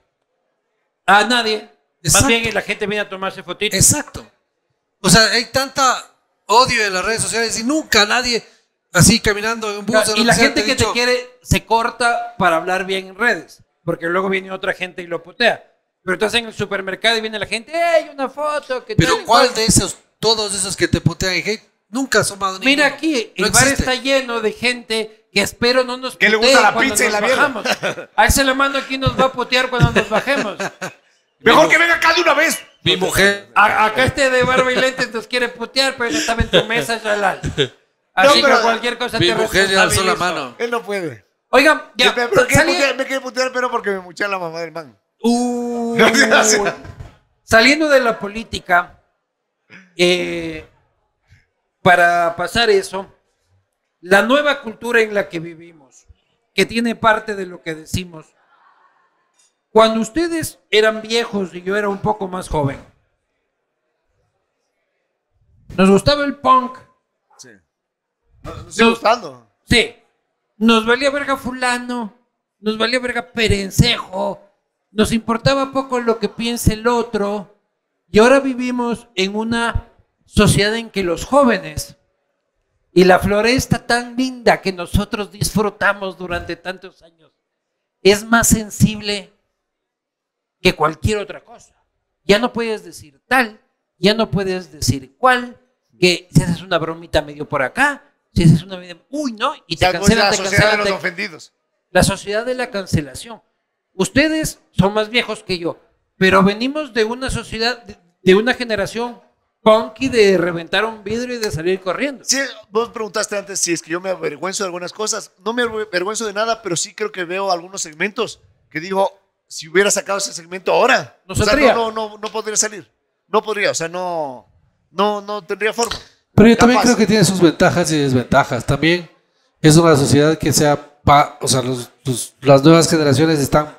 A nadie. Exacto. Más bien la gente viene a tomarse fotitos. Exacto. O sea, hay tanta odio en las redes sociales y nunca nadie así caminando en un bus. Claro, y la gente te que dicho, te quiere se corta para hablar bien en redes, porque luego viene otra gente y lo putea. Pero estás en el supermercado y viene la gente, ¡ey, una foto! ¿Qué Pero tal? ¿cuál de esos, todos esos que te putean en hate, nunca ha asomado ninguno? Mira aquí, el No bar existe. está lleno de gente que espero no nos Que le putee gusta la cuando pizza y nos la mierda. bajamos. A él se le mando aquí nos va a putear cuando nos bajemos. Mejor que venga acá de una vez. Mi mujer. A- acá este de barba y lentes nos quiere putear, pero estaba en tu mesa, Yalal. Así No, pero que cualquier cosa Mi te mujer ya alzó la responsabilizo. mano. Él no puede. Oigan, ya, me, me, quiere salí- putear, me quiere putear, pero porque me mucha la mamá del man. Uh, No se hace. saliendo de la política, eh, para pasar eso, la nueva cultura en la que vivimos, que tiene parte de lo que decimos, cuando ustedes eran viejos y yo era un poco más joven, nos gustaba el punk, Sí. No, no sigue No. gustando. sí, nos valía verga fulano, nos valía verga perencejo, nos importaba poco lo que piense el otro, y ahora vivimos en una sociedad en que los jóvenes y la floresta tan linda que nosotros disfrutamos durante tantos años es más sensible que cualquier otra cosa. Ya no puedes decir tal, ya no puedes decir cuál, que si haces una bromita medio por acá, si haces una medio, uy, no, y te Ya no es cancelan, la te sociedad de cancelan, los te- ofendidos. la sociedad de la cancelación. Ustedes son más viejos que yo, pero venimos de una sociedad, de, de una generación punky de reventar un vidrio y de salir corriendo. Sí, vos preguntaste antes si es que yo me avergüenzo de algunas cosas. No me avergüenzo de nada, pero sí creo que veo algunos segmentos que digo, si hubiera sacado ese segmento ahora, No o sea, saldría. no, no, no, no podría salir. No podría, o sea, no, no, no tendría forma. Pero yo también Capaz. creo que tiene sus ventajas y desventajas. También es una sociedad que sea, pa- o sea, los- los- las nuevas generaciones están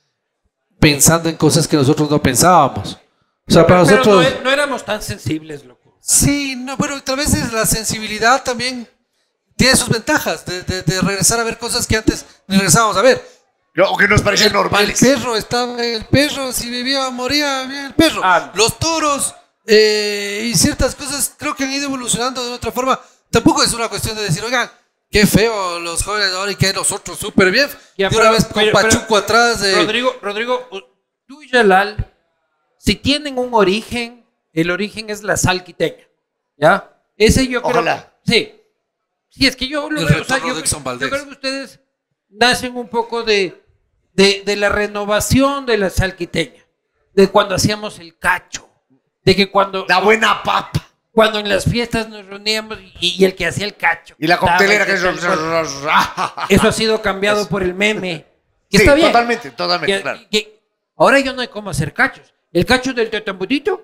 pensando en cosas que nosotros no pensábamos. O sea, para Pero nosotros... no, e- no éramos tan sensibles, loco. Sí, no, bueno, tal vez es la sensibilidad también tiene sus ventajas de, de- de regresar a ver cosas que antes ni regresábamos a ver. O que nos parecían normales. El perro estaba, el perro, si vivía, moría, vivía el perro. Ah. Los toros eh, y ciertas cosas creo que han ido evolucionando de otra forma. Tampoco es una cuestión de decir, oigan, qué feo los jóvenes ahora y que nosotros súper bien. Ya, de pero- una vez con pero- Pachuco pero- atrás de... Rodrigo, Rodrigo, tú y Yalal, si tienen un origen, el origen es la sal quiteña, ¿ya? Ese yo creo... Ojalá. Sí. Sí, es que yo lo El veo, o sea, retorno yo, de Exxon yo Valdez. creo que ustedes nacen un poco de, de, de la renovación de la sal quiteña, de cuando hacíamos el cacho, de que cuando, La buena papa. cuando en las fiestas nos reuníamos y, y el que hacía el cacho. Y la coctelera que estaba, es... y tal cual. Eso ha sido cambiado por el meme. Que Sí, está bien. totalmente, totalmente, Que- claro. que ahora ya no hay cómo hacer cachos. El cacho del tetambutito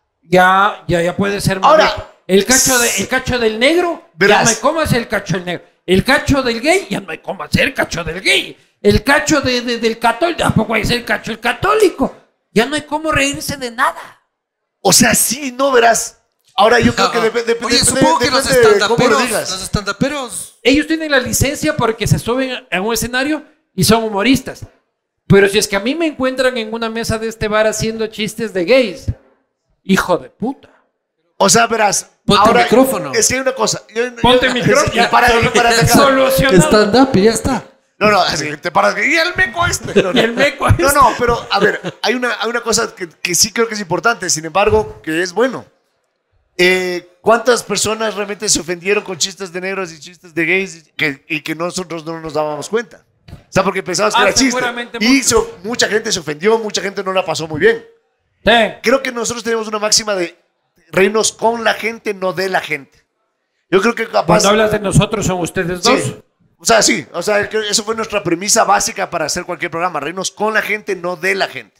ya, ya, ya puede ser Ahora, mamita. el cacho de, el cacho del negro Verás. ya no hay cómo hacer el cacho del negro. El cacho del gay ya no hay cómo hacer el cacho del gay. El cacho de, de- del católico tampoco hay que hacer el cacho del católico. Ya no hay cómo reírse de nada. O sea, sí, no verás. Ahora yo creo que Ah, depende, depende, Oye, depende- supongo que los depende de cómo lo estandaperos, digas. los estandaperos Ellos tienen la licencia porque se suben a un escenario y son humoristas. Pero si es que a mí me encuentran en una mesa de este bar haciendo chistes de gays, hijo de puta. O sea, verás. Ponte ahora, micrófono. Es que hay una cosa. yo- Ponte yo- micrófono. Y para, y para atacar. Solucionado. stand-up y ya está. No, no, así te paras. Y el meco este. No, no. Y el meco No, este. no, pero a ver, hay una, hay una cosa que, que sí creo que es importante, sin embargo, que es bueno. Eh, ¿Cuántas personas realmente se ofendieron con chistes de negros y chistes de gays y que, y que nosotros no nos dábamos cuenta? O sea, porque pensabas que Ah, era chiste. seguramente Y muchos. so- mucha gente se ofendió, mucha gente no la pasó muy bien. Sí. Creo que nosotros tenemos una máxima de reírnos con la gente, no de la gente. Yo creo que capaz... Cuando hablas de nosotros son ustedes dos. Sí. O sea, sí. O sea, que eso fue nuestra premisa básica para hacer cualquier programa. Reírnos con la gente, no de la gente.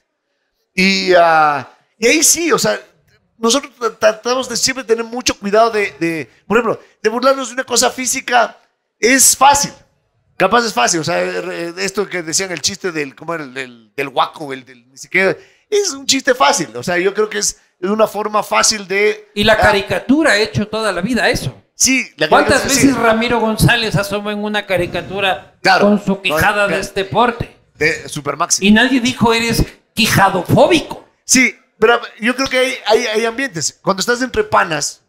Y, ah, y ahí sí, o sea, nosotros tra- tratamos de siempre tener mucho cuidado de, de, por ejemplo, de burlarnos de una cosa física es fácil. Capaz es fácil. O sea, eh, esto que decían el chiste del, ¿cómo era? El, del, del guaco, el del, ni siquiera, es un chiste fácil. O sea, yo creo que es, es una forma fácil de... Y la ah, caricatura ha hecho toda la vida eso. Sí. La ¿Cuántas caricatura, veces sí. Ramiro González asomó en una caricatura Claro. con su quijada No, de claro. este porte? De Supermaxi. Y nadie dijo eres quijadofóbico. Sí, pero yo creo que hay, hay, hay ambientes. Cuando estás entre panas,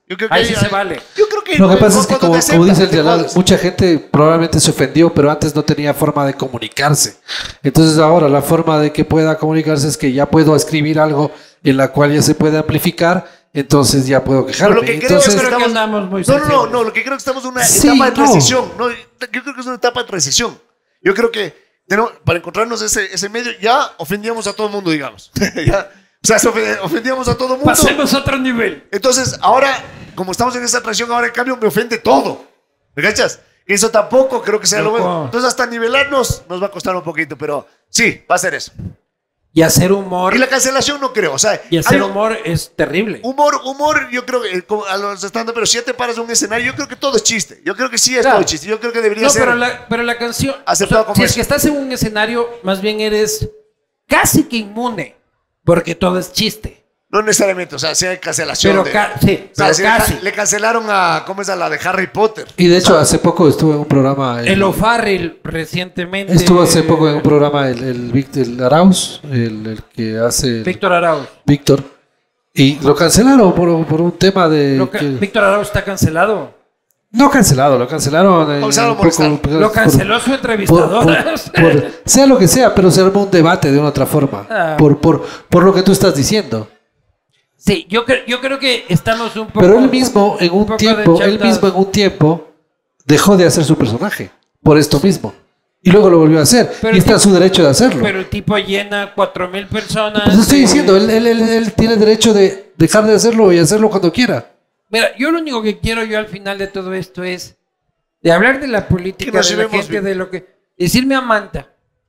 Yo creo que Ahí hay- sí se hay- vale. Yo creo que Lo que pasa es que, cuando como, te como aceptan, dice el te Yalal, jodes. mucha gente probablemente se ofendió, pero antes no tenía forma de comunicarse. Entonces ahora la forma de que pueda comunicarse es que ya puedo escribir algo en la cual ya se puede amplificar, entonces ya puedo quejarme. Pero lo que creo Entonces, es que creo que estamos, andamos muy no, no, no, sensibles. no, lo que creo que estamos en una Sí, etapa de no. transición. No, yo creo que es una etapa de transición. Yo creo que tenemos, para encontrarnos ese, ese medio, ya ofendíamos a todo el mundo, digamos. Ya, o sea, se ofend- ofendíamos a todo el mundo. Pasemos a otro nivel. Entonces, ahora, como estamos en esa transición, ahora en cambio me ofende todo. ¿Me cachas? Eso tampoco creo que sea lo Loco. bueno. Entonces, hasta nivelarnos nos va a costar un poquito, pero sí, va a ser eso. Y hacer humor. Y la cancelación no creo. O sea, Y hacer hay un- humor es terrible. Humor, humor, yo creo que eh, como a los estando, pero si ya te paras en un escenario, yo creo que todo es chiste. Yo creo que sí es Claro. todo chiste. Yo creo que debería No, ser. pero la, pero la canción. Aceptado o sea, como si es. es que estás en un escenario, más bien eres casi que inmune. Porque todo es chiste. No necesariamente, o sea, sí hay cancelación. Pero de- ca- sí, o sea, pero sí le ca- casi. le cancelaron a, ¿cómo es a la de Harry Potter? y de hecho hace poco estuve en un programa... en- El O'Farrell recientemente. Estuvo hace poco en un programa el, el, Vic- el Arauz, el, el que hace el- Víctor Arauz. Víctor, y lo cancelaron por, por un tema de... Lo ca- que- Víctor Arauz está cancelado. no cancelado, lo cancelaron. en- Cancelaron un por poco- estar. por- Lo canceló su por- entrevistador. por- por- sea lo que sea, pero se armó un debate de una otra forma. Ah. Por, por, por lo que tú estás diciendo. Sí, yo, cre- yo creo que estamos un poco. Pero él mismo en un poco tiempo, él deschantados. mismo en un tiempo dejó de hacer su personaje por esto mismo. Y luego lo volvió a hacer. Pero y está en el su derecho de hacerlo. Pero el tipo llena cuatro mil personas. Pues estoy eh, diciendo, él, él, él, él tiene derecho de dejar de hacerlo y hacerlo cuando quiera. Mira, yo lo único que quiero yo al final de todo esto es de hablar de la Que política, nos de la llevemos gente, bien. de lo que. Decirme a Manta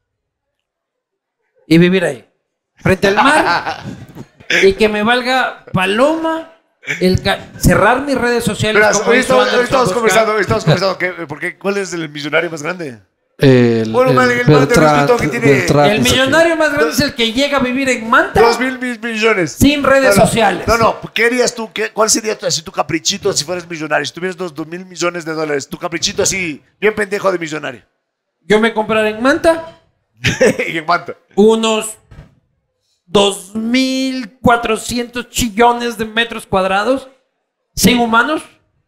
y vivir ahí, frente al mar, y que me valga paloma el ca- cerrar mis redes sociales. Verás, como hoy hizo estamos, hoy Anderson estamos Busca. conversando, hoy estamos conversando, que, porque ¿cuál es el millonario más grande? El, Bueno, el vale, el man de Bertrand- respeto que tiene- Bertrand, El no sé qué. millonario más grande es el que llega a vivir en Manta Dos mil mil millones. sin redes No, no, sociales. No, no, ¿qué harías tú? ¿Qué- ¿Cuál sería tu, así tu caprichito si fueras millonario? Si tuvieras dos, dos mil millones de dólares, tu caprichito así, bien pendejo de millonario. Yo me compraré en Manta y en Manta. unos dos mil cuatrocientos chillones de metros cuadrados sin humanos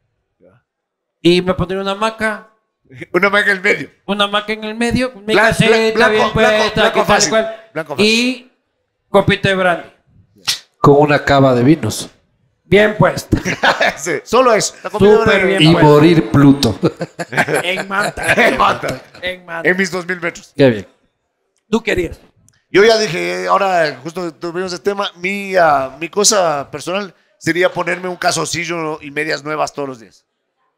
y me pondré una hamaca, Una maca en el medio. una hamaca en el medio, mi Blan- caseta blan- blanco- bien puesta, blanco- blanco que tal y fácil, cual, blanco fácil. y copita de brandy, Con una cava de vinos. bien puesta, Sí, solo eso. La comida Súper de- bien. Y pues. morir Pluto. en Manta, En Manta. en Manta. En mis dos mil metros. Qué bien. ¿Tú querías? Yo ya dije, eh, ahora justo tuvimos el tema, mi, ah, mi cosa personal sería ponerme un calzoncillo y medias nuevas todos los días.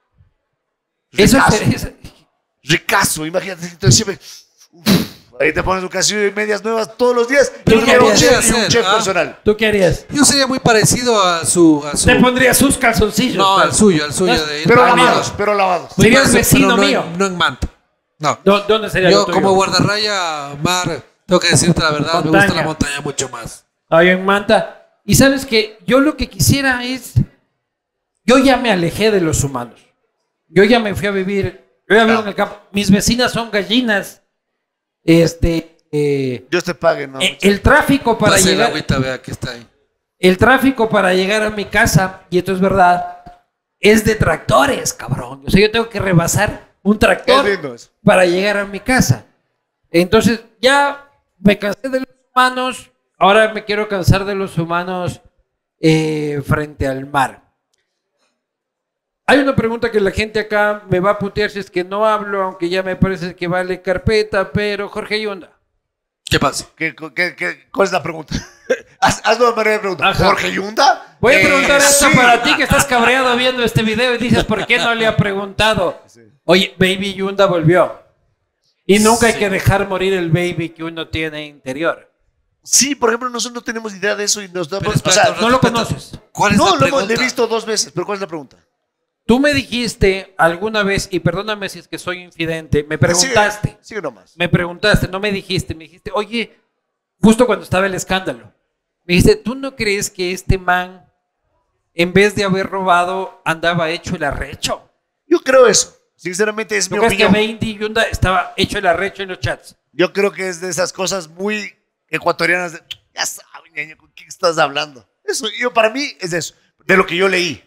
Eso Ricazo. sería- Ricazo, imagínate. Entonces siempre, uf, ahí te pones un calzoncillo y medias nuevas todos los días. ¿Tú Yo qué quiero un harías? chef y un hacer, chef ah? personal. ¿Tú querías? Yo sería muy parecido a su... A su Te pondría sus calzoncillos. no, pues. al suyo, al suyo. No, de Pero Ah, lavados, mío. pero lavados. Pues, Serías Pero vecino no en- mío. no en Manta. No. ¿Dó- ¿Dónde sería Yo lo tuyo? como guardarraya, Mar, tengo que decirte la verdad, me Montaña. gusta la montaña mucho más. Ahí en Manta. Y sabes que yo lo que quisiera es. Yo ya me alejé de los humanos. Yo ya me fui a vivir. Yo ya vivo en el campo. Mis vecinas son gallinas. Este. eh, Dios te pague, ¿no? eh, el tráfico para Pase la llegar. agüita, vea, aquí está ahí. El tráfico para llegar a mi casa, y esto es verdad, es de tractores, cabrón. O sea, yo tengo que rebasar un tractor Es lindo eso. para llegar a mi casa. Entonces, ya me cansé de los humanos, ahora me quiero cansar de los humanos eh, frente al mar. Hay una pregunta que la gente acá me va a putear si es que no hablo, aunque ya me parece que vale carpeta, pero Jorge Yunda. ¿Qué pasa? ¿Qué, qué, qué- cuál es la pregunta? Haz, hazlo de manera de pregunta. Ajá. ¿Jorge Yunda? Voy a Eh, preguntar esto sí. para ti que estás cabreado viendo este video y dices, ¿por qué no le ha preguntado? Oye, Baby Yunda volvió. Y nunca hay Sí. que dejar morir el baby que uno tiene interior. Sí, por ejemplo, nosotros no tenemos idea de eso y nos damos. Pero O espera, sea, no, No lo respeta. conoces. ¿Cuál es no, la lo hemos pregunta? le he visto dos veces, pero ¿cuál es la pregunta? Tú me dijiste alguna vez, y perdóname si es que soy infidente, me preguntaste, Sigue, sigue nomás. me preguntaste, no me dijiste, me dijiste, oye, justo cuando estaba el escándalo, me dijiste, ¿tú no crees que este man, en vez de haber robado, andaba hecho el arrecho? Yo creo eso. Sinceramente es ¿Tú mi crees que opinión. Baby Yunda estaba hecho el arrecho en los chats? Yo creo que es de esas cosas muy ecuatorianas. De, ya saben, ñaño, ¿con quién estás hablando? Eso, yo para mí es eso, de lo que yo leí.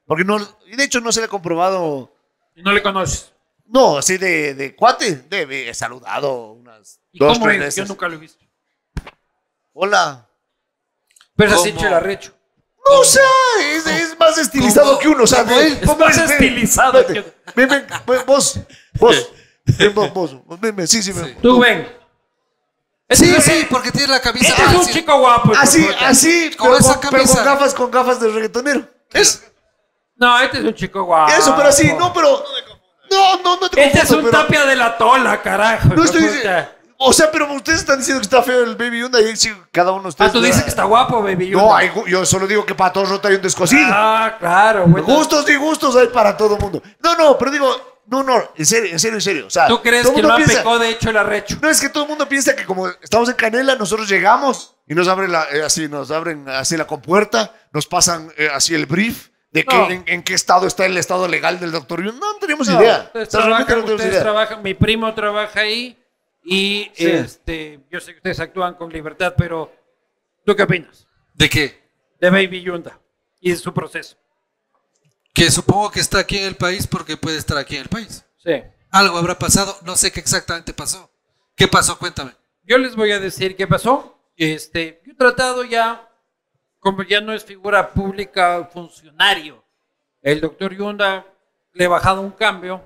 Porque no, y de hecho no se le ha comprobado, Y no le conoces. no, así de, de cuate, debe, he saludado unas ¿Y dos, cómo tres es? veces. Yo nunca lo he visto. Hola. Pero es así ¿Cómo? chelarrecho. No, o sea, es, es más estilizado ¿Cómo? que uno, o sea, ¿Cómo de- él? Es ¿cómo más es? Ven, estilizado vete. que- Ven, ven, ven, vos, vos, ven, vos, vos, vos, ven, ven, sí, sí, ven. Tú ven. Sí, Este- sí, porque tiene la camisa. Este es un sí. chico guapo. hijo Así, de puta. así, Con pero esa con, pero con camisa. gafas, con gafas de reggaetonero. Es No, este es un chico guapo. eso, pero así, no, pero, no, no, no te Este es confundo, un pero- tapia de la tola, carajo. No hijo estoy de diciendo, puta. o sea, pero ustedes están diciendo que está feo el Baby Yunda y sí, cada uno de ustedes. Ah, tú dices que está guapo, baby. No, hay gu- yo solo digo que para todos rota hay un descosido. Ah, claro, güey. Gustos y gustos hay para todo el mundo. No, no, pero digo, no, no, en serio, en serio, en serio. O sea, ¿Tú crees todo que mundo no piensa- pecó de hecho el arrecho? No, es que todo el mundo piensa que como estamos en Canela, nosotros llegamos y nos abren la, eh, así, nos abren así la compuerta, nos pasan eh, así el brief de que, No. en, en qué estado está el estado legal del doctor Yunda. No, no teníamos No, idea. Ustedes, O sea, realmente trabajan, no teníamos ustedes idea. trabajan, mi primo trabaja ahí y Sí. este, yo sé que ustedes actúan con libertad, pero ¿tú qué opinas ¿De qué? de Baby Yunda y de su proceso? Que supongo que está aquí en el país porque puede estar aquí en el país. Sí. Algo habrá pasado, no sé qué exactamente pasó. ¿Qué pasó? Cuéntame. Yo les voy a decir qué pasó. Este, yo he tratado ya, como ya no es figura pública, funcionario, el doctor Yunda le he bajado un cambio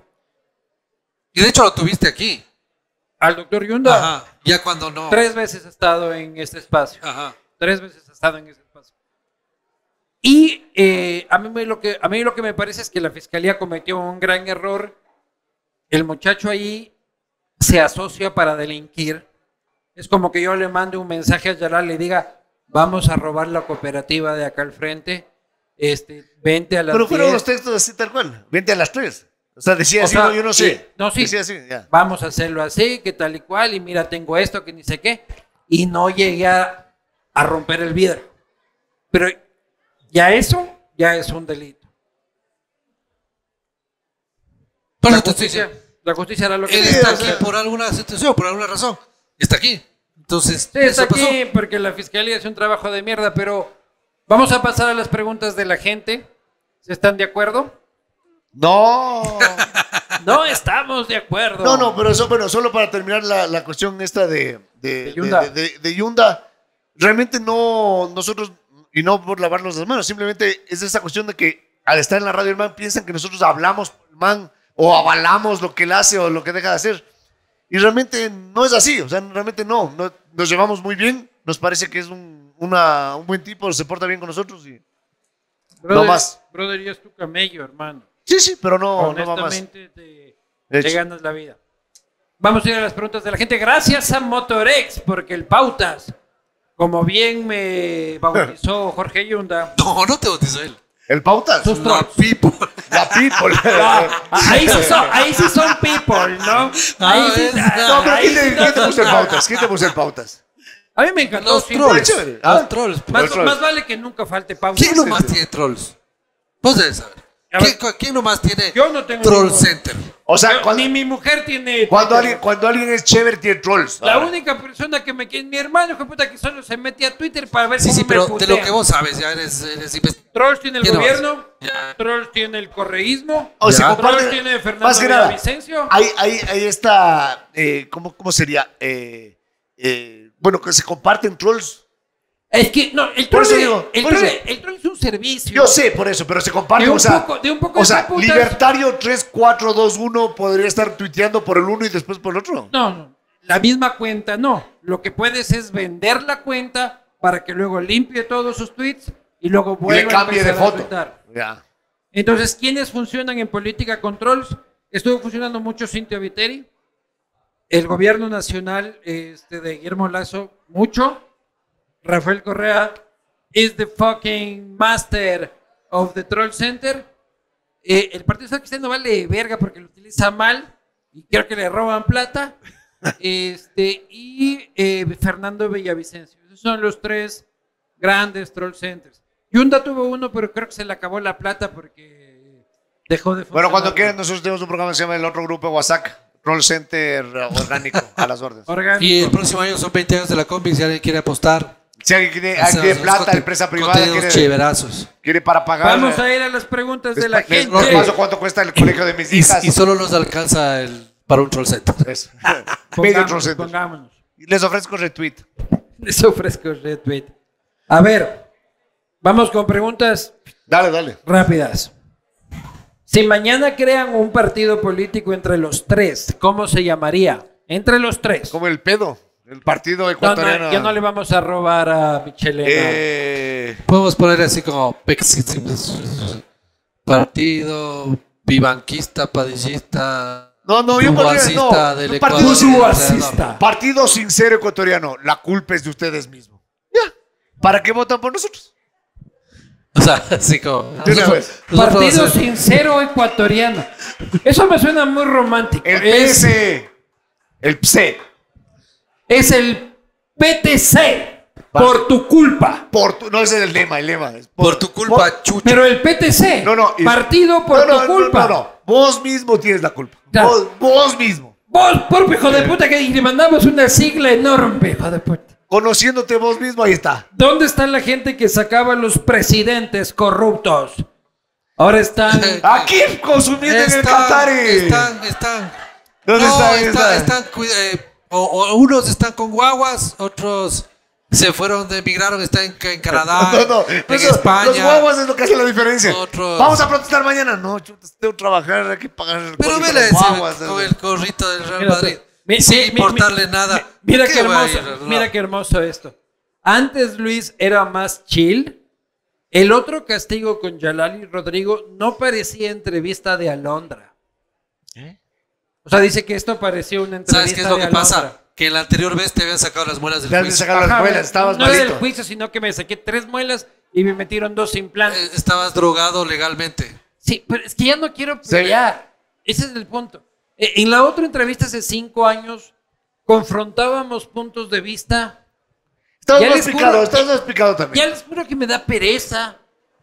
Y de hecho lo tuviste aquí. al doctor Yunda. Ajá. Ya cuando no. Tres veces ha estado en este espacio. Ajá. Tres veces ha estado en ese espacio. Y eh, a, mí me lo que, a mí lo que me parece es que la fiscalía cometió un gran error. El muchacho ahí se asocia para delinquir. Es como que yo le mande un mensaje a Yalal y le diga, vamos a robar la cooperativa de acá al frente, este, vente a las Pero fueron diez. los textos así tal cual. Vente a las tres. O sea, decía O así, sea, no, yo no sé. sí, no, sí. Decía así, ya. Vamos a hacerlo así, que tal y cual, y mira, tengo esto, que ni sé qué. Y no llegué a, a romper el vidrio. Pero ya eso, ya es un delito. Por La eso te estoy justicia, diciendo. la justicia hará lo que Él tenga está que aquí hacer. por alguna situación, por alguna razón. Está aquí. Entonces, Sí, está eso pasó. aquí porque la fiscalía hace un trabajo de mierda, pero vamos a pasar a las preguntas de la gente. ¿Se están de acuerdo? No. No estamos de acuerdo. No, no, pero eso, bueno, solo para terminar la, la cuestión esta de, de, De Yunda. de- de- de Yunda, realmente no, nosotros, y no por lavarnos las manos, simplemente es esa cuestión de que al estar en la radio el man piensan que nosotros hablamos por el man o avalamos lo que él hace o lo que deja de hacer. Y realmente no es así, o sea, realmente no, no nos llevamos muy bien, nos parece que es un, una- un buen tipo, se porta bien con nosotros y... brother, no más. Brother, ya es tu camello, hermano. Sí, sí, pero no, no va más. Honestamente, te, De te hecho. ganas la vida. Vamos a ir a las preguntas de la gente. Gracias a Motorex, porque el Pautas, como bien me bautizó Jorge Yunda, No, no te bautizó él. El pautas. Sus La trolls. people. La people. Ah, ahí, sí son, ahí sí son people, ¿no? Ahí sí, Ah, No, pero ahí ¿quién te, sí quién te no puso el son- pautas? ¿Quién te puso el pautas? A mí me encantó. Los sí. trolls. chévere. Los Ah. trolls. pues. Más, Los trolls. más vale que nunca falte pautas. ¿Quién nomás tiene trolls? Vos debes saber. A ¿Quién, ver. quién nomás tiene Yo no tengo Troll ninguno. Center? O sea, Yo- cuando, ni mi mujer tiene. cuando, Twitter. alguien, cuando alguien es chévere, tiene trolls. La Ahora. única persona que me quiere, mi hermano, hijo de puta, que solo se mete a Twitter para ver Sí, cómo sí, me pero de putea. lo que vos sabes, ya eres, eres investigador. Trolls tiene el ¿Quién más? gobierno, Ya. Trolls tiene el correísmo, O sea, Ya. comparte- Trolls tiene Fernando más que nada, Villavicencio. Hay, hay, hay esta, eh, ¿cómo, ¿cómo sería? Eh, eh, bueno, que se comparten trolls. Es que, no, el Por troll, eso es- digo, el, por troll, eso. el troll es un servicio. Yo sé por eso, pero se comparten. De un o sea, poco- de un poco o de sea putas. libertario tres cuatro dos uno podría estar tuiteando por el uno y después por el otro. No, no, la misma cuenta no. Lo que puedes es vender la cuenta para que luego limpie todos sus tweets y luego Y vuelva le cambie a de empezar a foto. tuitar. Ya. Entonces, ¿quiénes funcionan en política con trolls? Estuvo funcionando mucho Cintia Viteri, el gobierno nacional este, de Guillermo Lazo, mucho. Rafael Correa is the fucking master of the troll center. Eh, el Partido Social Cristiano vale verga porque lo utiliza mal y creo que le roban plata. Este, y eh, Fernando Villavicencio. Esos son los tres grandes troll centers. Yunda tuvo uno, pero creo que se le acabó la plata porque dejó de Bueno, cuando funcionar. quieran, nosotros tenemos un programa que se llama El Otro Grupo de WhatsApp, Troll Center Orgánico, a las órdenes. Orgánico. Y el próximo año son veinte años de la combi. Si alguien quiere apostar, Si alguien quiere, O sea, alguien quiere son plata, conte- empresa privada, contenidos quiere, chéverazos. quiere para pagar. Vamos a ir a las preguntas de les, la les- gente. les paso cuánto cuesta el colegio de mis Y, hijas. y solo nos alcanza el, para un troll center. Eso. Medio Pongámonos, trocento. pongámonos. Y les ofrezco retweet. Les ofrezco retweet. A ver, vamos con preguntas Dale, dale. rápidas. Si mañana crean un partido político entre los tres, ¿cómo se llamaría? Entre los tres. Como el pedo. El partido No, ecuatoriano. no, ya no le vamos a robar a Michelena. Eh, Podemos poner así como partido vivanquista, padillista, no, no, yo podría. Uruguacista No, del un partido, Ecuador. sin- Uruguacista. partido sincero ecuatoriano. La culpa es de ustedes mismos. Ya. ¿Para qué votan por nosotros? O sea, así como. De una nosotros- vez. nosotros Partido hacer- sincero ecuatoriano. Eso me suena muy romántico. El Es, P S. El P S. es el P T C. Por tu culpa. Por tu, no, ese es el lema, el lema. es Por tu culpa, chucha. Pero el P T C. No, no, y- Partido por no, no, tu no, culpa. No, no, vos mismo tienes la culpa. Ya. Vos, vos mismo. Vos, por hijo de puta, que le mandamos una sigla enorme, hijo de puta. Conociéndote vos mismo, ahí está. ¿Dónde está la gente que sacaba a los presidentes corruptos? Ahora están. Aquí consumiendo en el Están, Qatari. están, están. ¿Dónde No, está? está- Está- están, cuida- eh, o, o unos están con guaguas, otros se fueron, de, emigraron, están en, en Canadá, No, no, en eso- España. Los guaguas es lo que hace la diferencia. Otros- Vamos a protestar mañana. No, chuta, tengo que trabajar, hay que pagar el Pero código vele de ese los guaguas. con el corrito del Real Mira, Madrid, mi- sin mi- mi- importarle mi- nada. mi- Mira ¿Qué qué va a hermoso, ir? No. mira qué hermoso esto. Antes Luis era más chill. El otro castigo con Yalali Rodrigo no parecía entrevista de Alondra. O sea, dice que esto pareció una entrevista ¿Sabes qué es lo de que Alondra. pasa? Que en la anterior vez te habían sacado las muelas del Te han juicio. sacado las Ajá, muelas, estabas no era del malito. juicio, sino que me saqué tres muelas y me metieron dos implantes. Eh, Estabas drogado legalmente. Sí, pero es que ya no quiero Sí. pelear. Ese es el punto. Eh, En la otra entrevista hace cinco años confrontábamos puntos de vista. Estabas Ya más les juro picado, que- estabas más picado también. Ya les juro que me da pereza.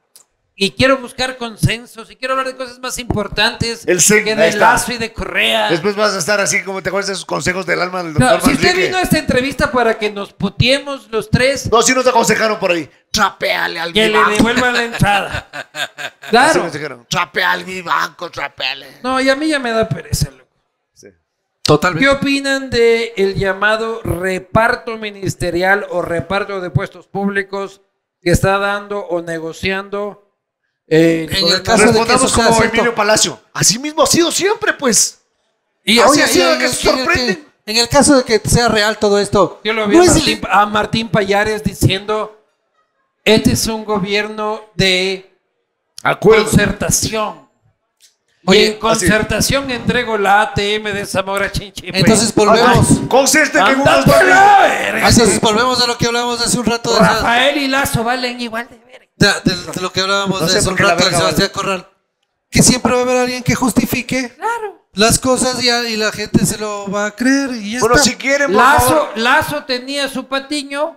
Y quiero buscar consensos y quiero hablar de cosas más importantes El zen, que ahí de está. Lazo y de Correa. Después vas a estar así como te acuerdas de esos consejos del alma del No, doctor si usted Manrique. vino a esta entrevista para que nos puteemos los tres, No, sí nos aconsejaron por ahí. Trapeale al que mi le banco. devuelvan la entrada. Así Claro. nos dijeron. Trapeale mi banco, trapeale. No, y a mí ya me da pereza, loco. Sí. Totalmente. ¿Qué opinan de el llamado reparto ministerial o reparto de puestos públicos que está dando o negociando eh, En el gobierno? caso de que Respondamos eso sea como cierto. Emilio Palacio. Así mismo ha sido siempre, pues. Y Así oye, ha sido y- que y- se en el sorprenden. En el caso de que sea real todo esto, Yo lo vi no a, es Martín, el- a Martín Payares diciendo, este es un gobierno de Acuerdo. concertación. Oye, y en concertación entrego la A T M de Zamora Chinchipe. Entonces volvemos. Concerte que unos ¡Ándate a la verga! Entonces volvemos a lo que hablábamos hace un rato de, Rafael y Lazo valen igual de verga. de- de- de lo que hablábamos No de sé hace por un qué la rato de verga Sebastián Corral. Que siempre va a haber alguien que justifique Claro. las cosas y, y la gente se lo va a creer y ya Bueno, está. si quieren, por Lazo, favor. Lazo tenía su patiño.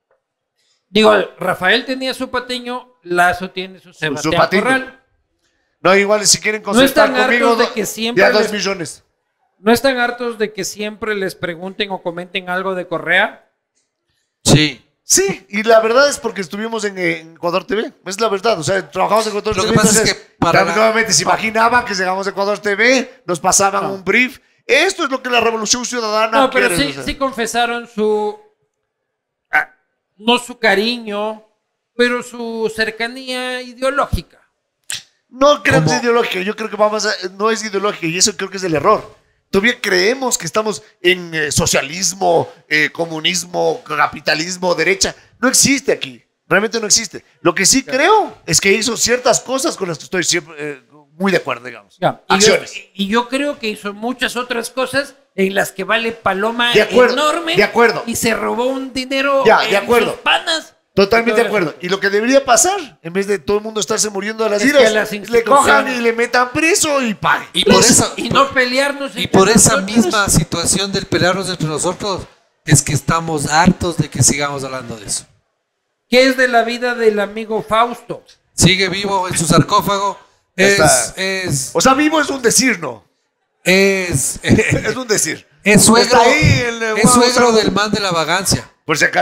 Digo, Rafael tenía su patiño, Lazo tiene su Sebastián patiño. Corral. No, igual si quieren están concertar hartos conmigo, de do- que siempre ya dos les- millones. ¿No están hartos de que siempre les pregunten o comenten algo de Correa? Sí. Sí, y la verdad es porque estuvimos en, eh, en Ecuador T V. Es la verdad. O sea, trabajamos en Ecuador Lo T que V. pasa es entonces, que para también la- nuevamente se imaginaban que llegamos a Ecuador T V, nos pasaban No. un brief. Esto es lo que la Revolución Ciudadana No, pero quiere, sí, o sea. sí confesaron su... ah, no su cariño, pero su cercanía ideológica. No creo que ¿Cómo? sea ideológica, yo creo que vamos a, no es ideológica y eso creo que es el error. Todavía creemos que estamos en eh, socialismo, eh, comunismo, capitalismo, derecha. No existe aquí, realmente no existe. Lo que sí creo es que hizo ciertas cosas con las que estoy siempre eh, muy de acuerdo, digamos. Ya, y, yo, Acciones. y yo creo que hizo muchas otras cosas en las que vale paloma De acuerdo, enorme. de acuerdo. Y se robó un dinero Ya, de en acuerdo. sus panas. Totalmente de Todo acuerdo. eso. Y lo que debería pasar, en vez de todo el mundo estarse muriendo de las Es que iras, las le cojan instituciones- y le metan preso y paguen. Y por Les- esa, y no pelearnos y entre por esa nosotros. misma situación del pelearnos entre nosotros es que estamos hartos de que sigamos hablando de eso. ¿Qué es de la vida del amigo Fausto? Sigue vivo en su sarcófago. Es, Está. es, O sea, vivo es un decir, ¿no? es, Es un decir. es suegro, Está ahí el, eh, es wow, suegro o sea, del man de la vagancia. Por si acaso.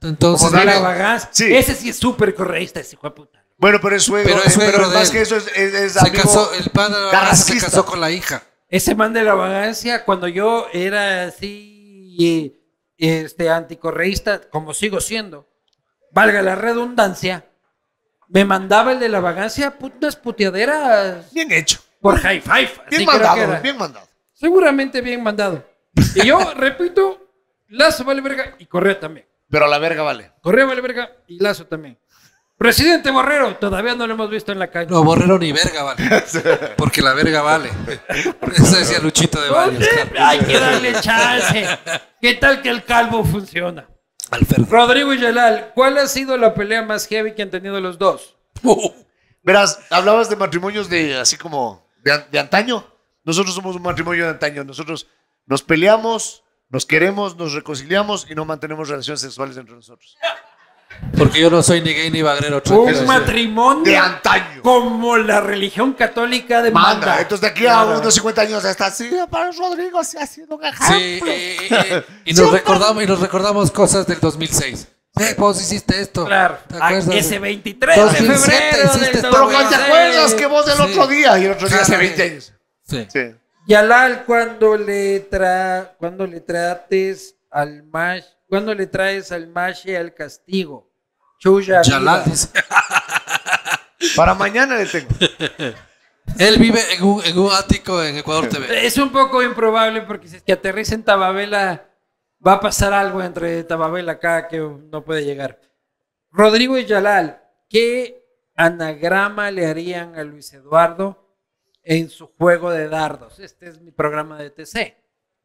Entonces, Como De la Dale. vagancia. Sí. Ese sí es súper correísta, ese hijo de puta. Bueno, pero es suegro. Pero es eh, suegro pero de más él. que eso es, es, es se amigo casó, el padre de la vagancia se carrasquista. casó con la hija. Ese man de la vagancia, cuando yo era así, eh, este, anticorreísta, como sigo siendo, valga la redundancia, me mandaba el de la vagancia put- unas puteaderas Bien hecho. por high five. así Bien creo que mandado, era. bien mandado. Seguramente bien mandado. Y yo, repito, Lazo vale verga y Correa también. Pero a la verga vale. Correa vale verga y Lazo también. Presidente Borrero, todavía no lo hemos visto en la calle. No, Borrero ni verga vale. Porque la verga vale. Eso decía Luchito de Baños. Oye, Claro. hay que darle chance. ¿Qué tal que el calvo funciona? Alfredo. Rodrigo y Yelal, ¿cuál ha sido la pelea más heavy que han tenido los dos? Uh, Verás, hablabas de matrimonios de así como de, an- de antaño. Nosotros somos un matrimonio de antaño. Nosotros nos peleamos, nos queremos, nos reconciliamos y no mantenemos relaciones sexuales entre nosotros. porque yo no soy ni gay ni bagrero. tranquilo. Un matrimonio De antaño. como la religión católica demanda. Manda. Entonces de aquí a Claro. unos cincuenta años está así. Para Rodrigo se ha sido un ejemplo. Sí, y, y- y nos recordamos, y nos recordamos cosas del dos mil seis. Eh, vos hiciste esto. Claro, ¿Te ah, acuerdas? ese veintitrés de dos mil siete febrero hiciste del esta Pero weá. ¿te acuerdas que vos del Sí. otro día? Y el otro día hace Claro. veinte años. Sí. Sí. Yalal, cuando le tra cuando le trates al mash, cuando le traes al mashe al castigo. Chuya. Yalal viva. dice. Para mañana le tengo. Él vive en un, en un ático en Ecuador T V. Es un poco improbable porque si es que aterriza en Tababela, va a pasar algo entre Tababela acá que no puede llegar. Rodrigo y Yalal, ¿qué anagrama le harían a Luis Eduardo en su juego de dardos? Este es mi programa de T C.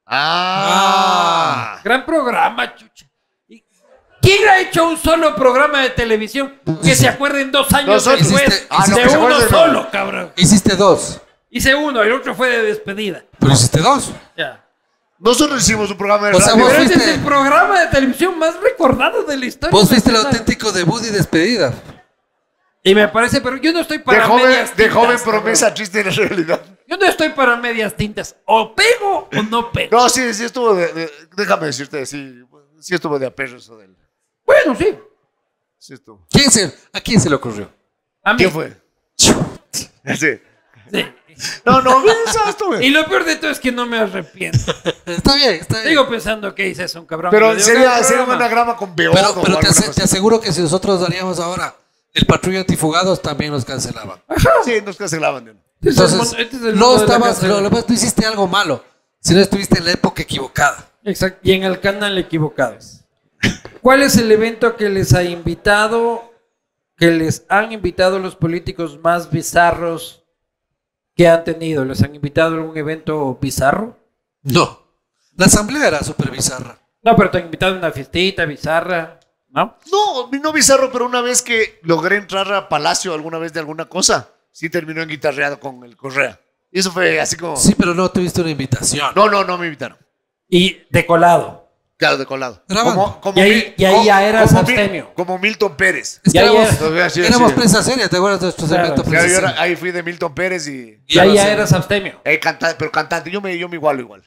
Ah. Gran programa, chucha. ¿Y ¿Quién ha hecho un solo programa de televisión que se acuerden dos años Nosotros. después Hiciste- Ah, no, de que se uno acuerden, no. solo, cabrón? Hiciste dos. Hice uno, el otro fue de despedida. Pero hiciste dos. Ya. Nosotros hicimos un programa de O sea, radio. vos Pero ese fuiste- es el programa de televisión más recordado de la historia. Vos fuiste el nacional. auténtico debut y despedida. Y me parece, pero yo no estoy de para joven, medias de tintas. joven cabrón. promesa triste en la realidad. Yo no estoy para medias tintas. O pego o no pego. No, sí, sí estuvo de, de- déjame decirte, sí, sí estuvo de aperro eso de él. Bueno, sí. Sí estuvo. ¿Quién se, ¿A quién se le ocurrió? A mí. ¿Quién fue? Sí. Sí. No, no, eso estuvo. Y lo peor de todo es que no me arrepiento. Está bien, está bien. Sigo pensando que hice eso, un cabrón. Pero Me dio sería, gran sería un programa. anagrama con beodo Pero, o pero te, alguna ase- cosa. te aseguro que si nosotros haríamos ahora el patrulla antifugados, también nos cancelaban. Sí, nos cancelaban. ¿no? Este es el Entonces, mon- este es el no mundo de la estabas, cancela. lo, lo más, no hiciste algo malo, sino estuviste en la época equivocada. Exacto. Y en el canal equivocado. ¿Cuál es el evento que les ha invitado, que les han invitado los políticos más bizarros que han tenido? ¿Les han invitado a algún evento bizarro? No. La asamblea era súper bizarra. No, pero te han invitado a una fiestita bizarra, ¿no? No, no bizarro, pero una vez que logré entrar a Palacio alguna vez de alguna cosa, sí terminó en guitarreado con el Correa. Y eso fue así como... Sí, pero no tuviste una invitación. No, no, no me invitaron. Y de colado. Claro, de colado. Grabando. Como, como Y ahí- Mil- y ahí como- ya eras como Mil- abstemio. Como Milton Pérez. Es que Ya, ya. éramos, Entonces, así, éramos así. prensa seria, ¿te acuerdas de nuestro Claro. segmento Claro, prensa yo era- seria? ahí fui de Milton Pérez y... Y ahí ya sí. eras abstemio. eh, canta- pero cantante, yo me, yo me igualo igual.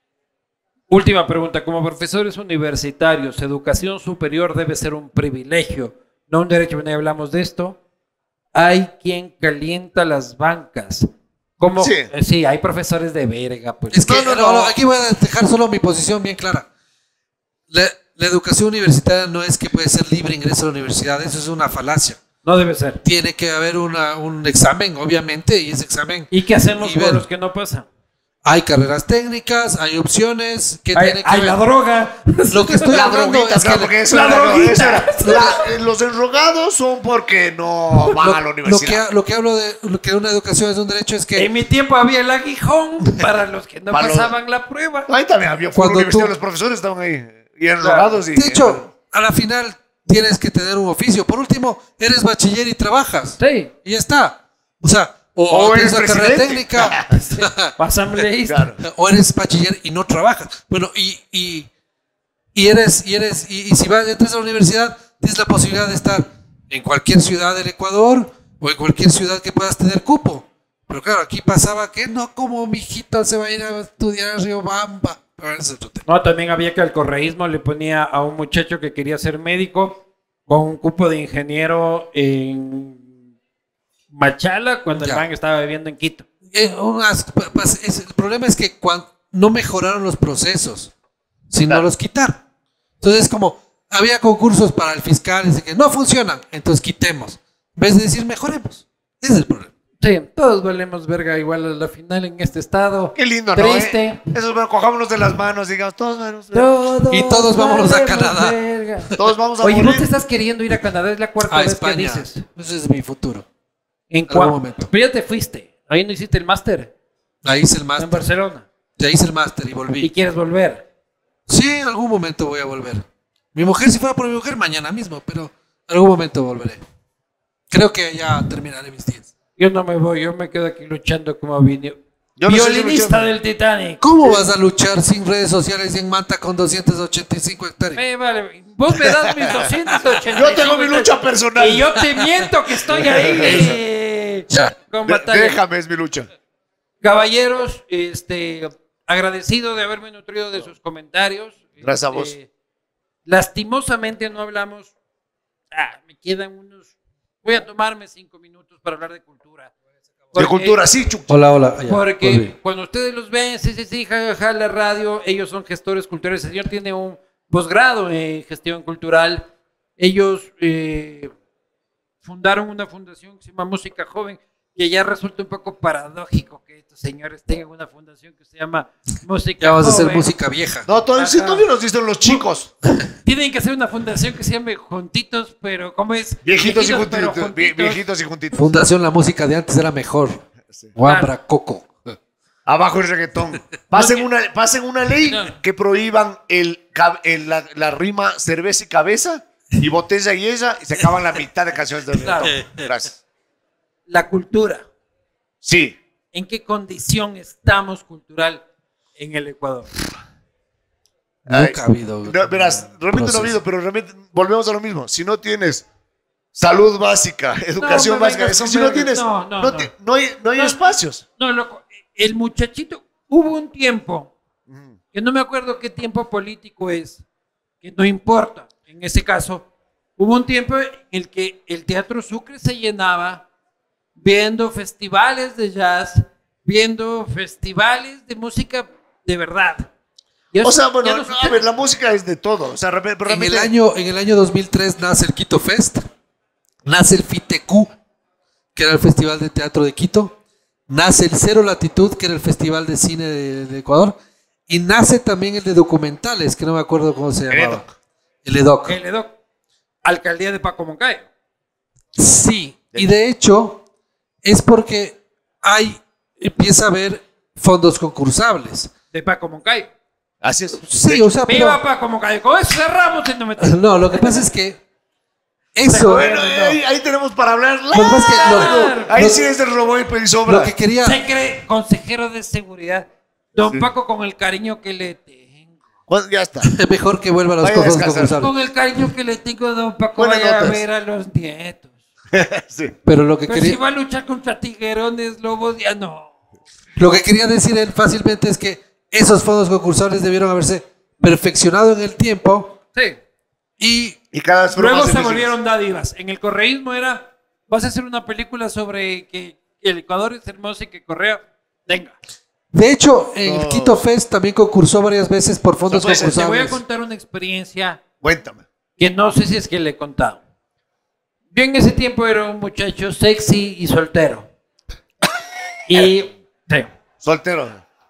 Última pregunta. Como profesores universitarios, educación superior debe ser un privilegio, no un derecho. Bueno, ya hablamos de esto. Hay quien calienta las bancas. Como, Sí. eh, sí, hay profesores de verga. Pues. Es que No, no, no, no. no, aquí voy a dejar solo mi posición bien clara. La, la educación universitaria no es que puede ser libre ingreso a la universidad, eso es una falacia. No debe ser. Tiene que haber una, un examen, obviamente, y ese examen ¿Y qué hacemos Y con ver. los que no pasan? hay carreras técnicas, hay opciones que Hay, tiene que hay ver. la droga. Lo que estoy La hablando droguita, es que claro, porque eso la era- no, droguita. eso era- la- eh, los enrogados son porque no van lo, a la lo que, universidad. ha- lo que hablo de lo que una educación es un derecho es que En mi tiempo había el aguijón para los que no Para los- pasaban la prueba. Ahí también había fue Cuando la universidad, tú- los profesores estaban ahí y enrogados. Y, de hecho a la final tienes que tener un oficio. Por último, eres bachiller y trabajas. Sí. Y ya está. O sea, o, O o tienes eres una carrera presidente. técnica, Asambleísta. Claro. o eres bachiller y no trabajas. Bueno, y, y, y eres, y eres, y, y si vas, entras a la universidad, tienes la posibilidad de estar en cualquier ciudad del Ecuador o en cualquier ciudad que puedas tener cupo. Pero claro, aquí pasaba que no, como mi hijito se va a ir a estudiar a Riobamba. pero ese es otro tema. No, también había que al correísmo le ponía a un muchacho que quería ser médico con un cupo de ingeniero en Machala cuando Ya. el man estaba viviendo en Quito. Eh, unas- pa- pa- es- el problema es que cuan- no mejoraron los procesos, sino Claro. los quitaron. Entonces, como había concursos para el fiscal, dice que no funcionan, entonces quitemos. En vez de decir mejoremos. Ese es el problema. Sí, todos valemos verga igual a la final en este estado. Qué lindo, ¿no? Triste. eh? Eso, bueno, cojámonos de las manos, digamos, todos, vamos- Todos Y todos vámonos a valemos Canadá. verga. todos vamos a Oye, ¿no morir. te estás queriendo ir a Canadá? Es la cuarta A vez España. que dices. Ese es mi futuro. ¿En algún cuál momento. Pero ya te fuiste. Ahí no hiciste el máster Ahí hice el en máster. Barcelona. Ya hice el máster y Y volví. quieres volver. Sí, en algún momento voy a volver. Mi mujer, si fuera por mi mujer, mañana mismo, pero en algún momento volveré. Creo que ya terminaré mis días. Yo no me voy, yo me quedo aquí luchando como vini- Yo no sé si violinista luchar- del Titanic. ¿Cómo vas a luchar sin redes sociales y en Manta con doscientas ochenta y cinco hectáreas? Me vale, vos me das mis doscientos ochenta. Yo tengo mi lucha personal. Y yo te miento que estoy ahí. Ya. Con De- batalla. déjame, es mi lucha. Caballeros, este, agradecido de haberme nutrido de sus comentarios. Gracias a Este, vos. Lastimosamente no hablamos. Ah, me quedan unos. Voy a tomarme cinco minutos para hablar de cultura. De Porque- cultura, sí, chup. Hola, hola. Ya, Porque volví. cuando ustedes los ven, sí, sí, sí, jajaja, la radio, ellos son gestores culturales. El señor tiene un posgrado en gestión cultural. Ellos eh, fundaron una fundación que se llama Música Joven, que ya resulta un poco paradójico que estos señores tengan una fundación que se llama Música Ya vas a hacer Joven. música vieja. No, todavía, sí, Ajá. todavía nos dicen los chicos. Tienen que hacer una fundación que se llame Juntitos, pero ¿cómo es? Viejitos y pero juntitos. vie- Viejitos y juntitos. Fundación, la música de antes era mejor. Guambra, Coco. Abajo el reggaetón. Pasen una, pasen una ley No. que prohíban el, cab- el- la, la rima cerveza y cabeza y botella y ella y se acaban la mitad de canciones de reggaetón. Gracias. La cultura. Sí. ¿En qué condición estamos cultural en el Ecuador? Nunca ha habido. No, verás, realmente no proceso. ha habido, pero realmente volvemos a lo mismo. Si no tienes salud básica, educación me básica, vengas es que con si no vergas. tienes, No, no, no, no. te- no hay, no hay No. espacios. No, loco, el muchachito, hubo un tiempo, que no me acuerdo qué tiempo político es, que no importa, en ese caso, hubo un tiempo en el que el Teatro Sucre se llenaba viendo festivales de jazz, viendo festivales de música de verdad. Y O eso sea, ya bueno, no no, a sucede. ver, la música es de todo. O sea, realmente, En realmente- el, año, en el año dos mil tres nace el Quito Fest, nace el FITECU, que era el Festival de Teatro de Quito, nace el Cero Latitud, que era el Festival de Cine de, de Ecuador, y nace también el de documentales, que no me acuerdo cómo se El llamaba. EDOC. El EDOC. El EDOC, alcaldía de Paco Moncayo. Sí, y de hecho es porque hay, empieza a haber fondos concursables. De Paco Moncayo. Así es. Sí, o sea, pero... Viva Paco Moncayo. Con eso cerramos el número. No, lo que pasa es que eso... Bueno, ahí, ahí tenemos para hablar. Lo que pasa es que lo- Ahí lo- sí es el robot y pedizobra. Lo que quería... Se cree consejero de seguridad. Don Sí. Paco, con el cariño que le tengo. Bueno, ya está. Es mejor que vuelva a los Vaya a fondos descansar. concursables. Con el cariño que le tengo, don Paco, Buenas vaya a notas. ver a los nietos. Sí. Pero lo que Pero quería... si va a luchar contra tiguerones, lobos, ya no. Lo que quería decir él fácilmente es que esos fondos concursables debieron haberse perfeccionado en el tiempo Sí. y Y cada vez fueron Luego más se difíciles. volvieron dádivas. En el correísmo era, vas a hacer una película sobre que el Ecuador es hermoso y que Correa, venga. de hecho en No. el Quito Fest también concursó varias veces por fondos No puede ser. Te voy a concursables. contar una experiencia Cuéntame. que no sé si es que le he contado. Yo en ese tiempo era un muchacho sexy y soltero. Y, sí. Soltero.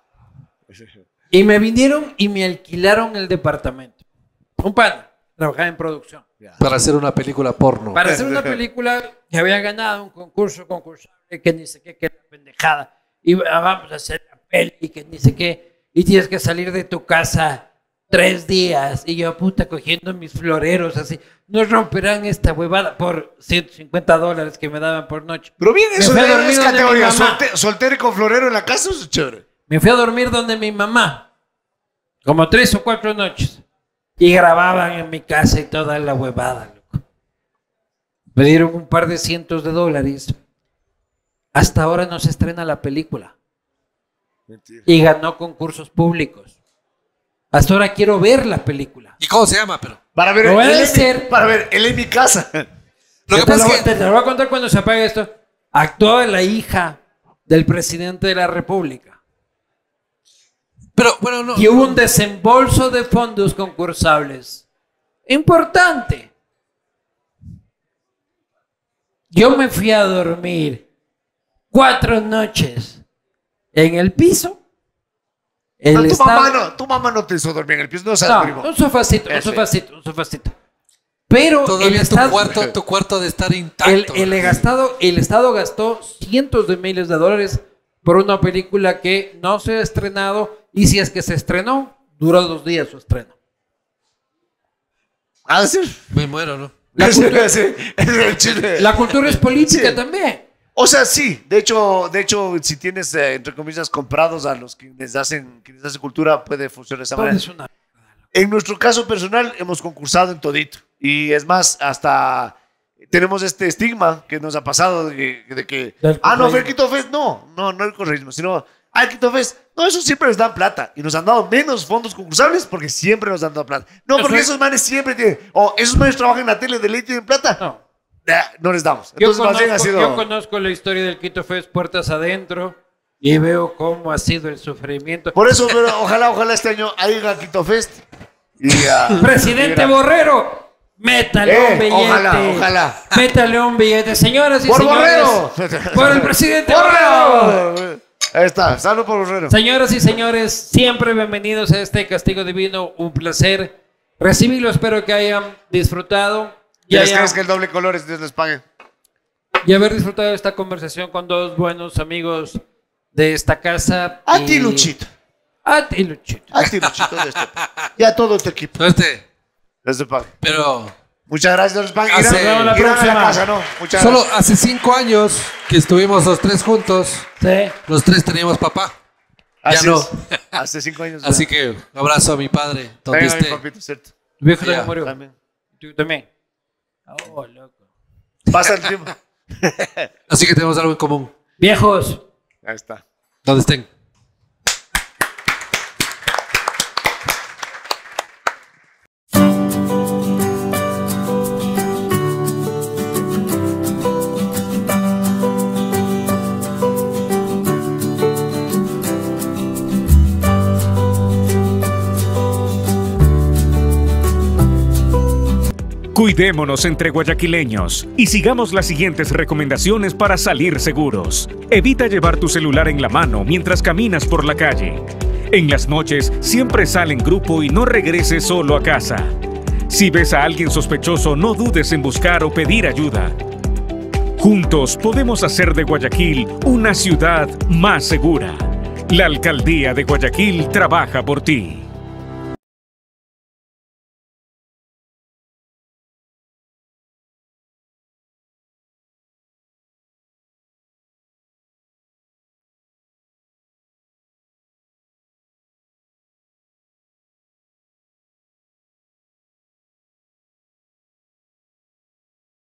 Y me vinieron y me alquilaron el departamento. Un pan, trabajaba en producción. Para hacer una película porno. Para hacer una película que había ganado un concurso concursable que ni sé qué, que era pendejada. Y ah, vamos a hacer la peli y que ni sé qué. Y tienes que salir de tu casa tres días. Y yo, puta, cogiendo mis floreros así. No romperán esta huevada por ciento cincuenta dólares que me daban por noche. Pero bien, Me eso fui a es, dormir es donde categoría. mi mamá. Solte- soltero y con florero en la casa, eso es chévere. Me fui a dormir donde mi mamá. Como tres o cuatro noches. Y grababan en mi casa y toda la huevada, loco. Me dieron un par de cientos de dólares. Hasta ahora no se estrena la película. Mentira. Y ganó concursos públicos. Hasta ahora quiero ver la película. ¿Y cómo se llama? Pero Para ver, Puede él en mi- ser. para ver, él en mi casa. lo Yo que te, pasa lo, es que... te- te lo voy a contar cuando se apague esto. Actuó la hija del presidente de la República. Pero, bueno, no. Y hubo un desembolso de fondos concursables importante. Yo me fui a dormir cuatro noches en el piso. El No, tu, estado- mamá no, tu mamá no te hizo dormir en el piso, no seas No, primo. un sofacito, un Ese. sofacito, un sofacito. Pero el Todavía tu Estado, cuarto, tu cuarto de estar intacto. el, el, gastado, el Estado gastó cientos de miles de dólares por una película que no se ha estrenado y si es que se estrenó, duró dos días su estreno. Ah, sí. Me muero, ¿no? La Ese- cultura, ese- ese es el chiste. la cultura es política Sí. también. O sea, sí. De hecho, de hecho, si tienes, eh, entre comillas, comprados a los quienes hacen, quienes hacen cultura, puede funcionar de esa Todo manera. es una- En nuestro caso personal, hemos concursado en todito. Y es más, hasta tenemos este estigma que nos ha pasado de que, de que Del ah, no, correísmo. fue el Quito Fest. No, no, no el correísmo, sino, ah, el Quito Fest. No, eso siempre nos dan plata. Y nos han dado menos fondos concursables porque siempre nos han dado plata. No, Eso porque es- esos manes siempre tienen, o esos manes trabajan en la tele de ley y tienen plata. No. Ya, no les damos. Yo, Entonces, más bien ha conozco, sido. yo conozco la historia del Quito Fest puertas adentro y veo cómo ha sido el sufrimiento. Por eso, pero ojalá, ojalá este año haya Quito Fest. Y, ah, Presidente mira. Borrero, métale Eh, un billete. ojalá, ojalá. Métale un billete, señoras y ¡Por señores. Borrero! Por el presidente Borrero. ¡Borrero! Ahí está, salud por Borrero. Señoras y señores, siempre bienvenidos a este Castigo Divino. Un placer recibirlo. Espero que hayan disfrutado y, Y les hayan- crees que el doble colores Dios les pague. y haber disfrutado de esta conversación con dos buenos amigos de esta casa. A y- ti, Luchito. A ti, Luchito. A ti, Luchito, de este. Y a todo tu equipo. No, este, Dios te pague. pero Muchas gracias, Dios les pague. Hace- Irán- Nos vemos la irán a próxima. la casa, ¿no? Muchas solo gracias. hace cinco años que estuvimos los tres juntos, Sí. los tres teníamos papá. Así ya no. es. Hace cinco años. Así que un abrazo a mi padre, donde Venga, mi esté. papito, ¿cierto? Tu viejo Ya, también murió. También. Tú también. Oh, loco. Pasa el tiempo. Así que tenemos algo en común, Viejos. Ahí está. donde estén. Cuidémonos entre guayaquileños y sigamos las siguientes recomendaciones para salir seguros. Evita llevar tu celular en la mano mientras caminas por la calle. En las noches siempre sal en grupo y no regreses solo a casa. Si ves a alguien sospechoso, no dudes en buscar o pedir ayuda. Juntos podemos hacer de Guayaquil una ciudad más segura. La Alcaldía de Guayaquil trabaja por ti.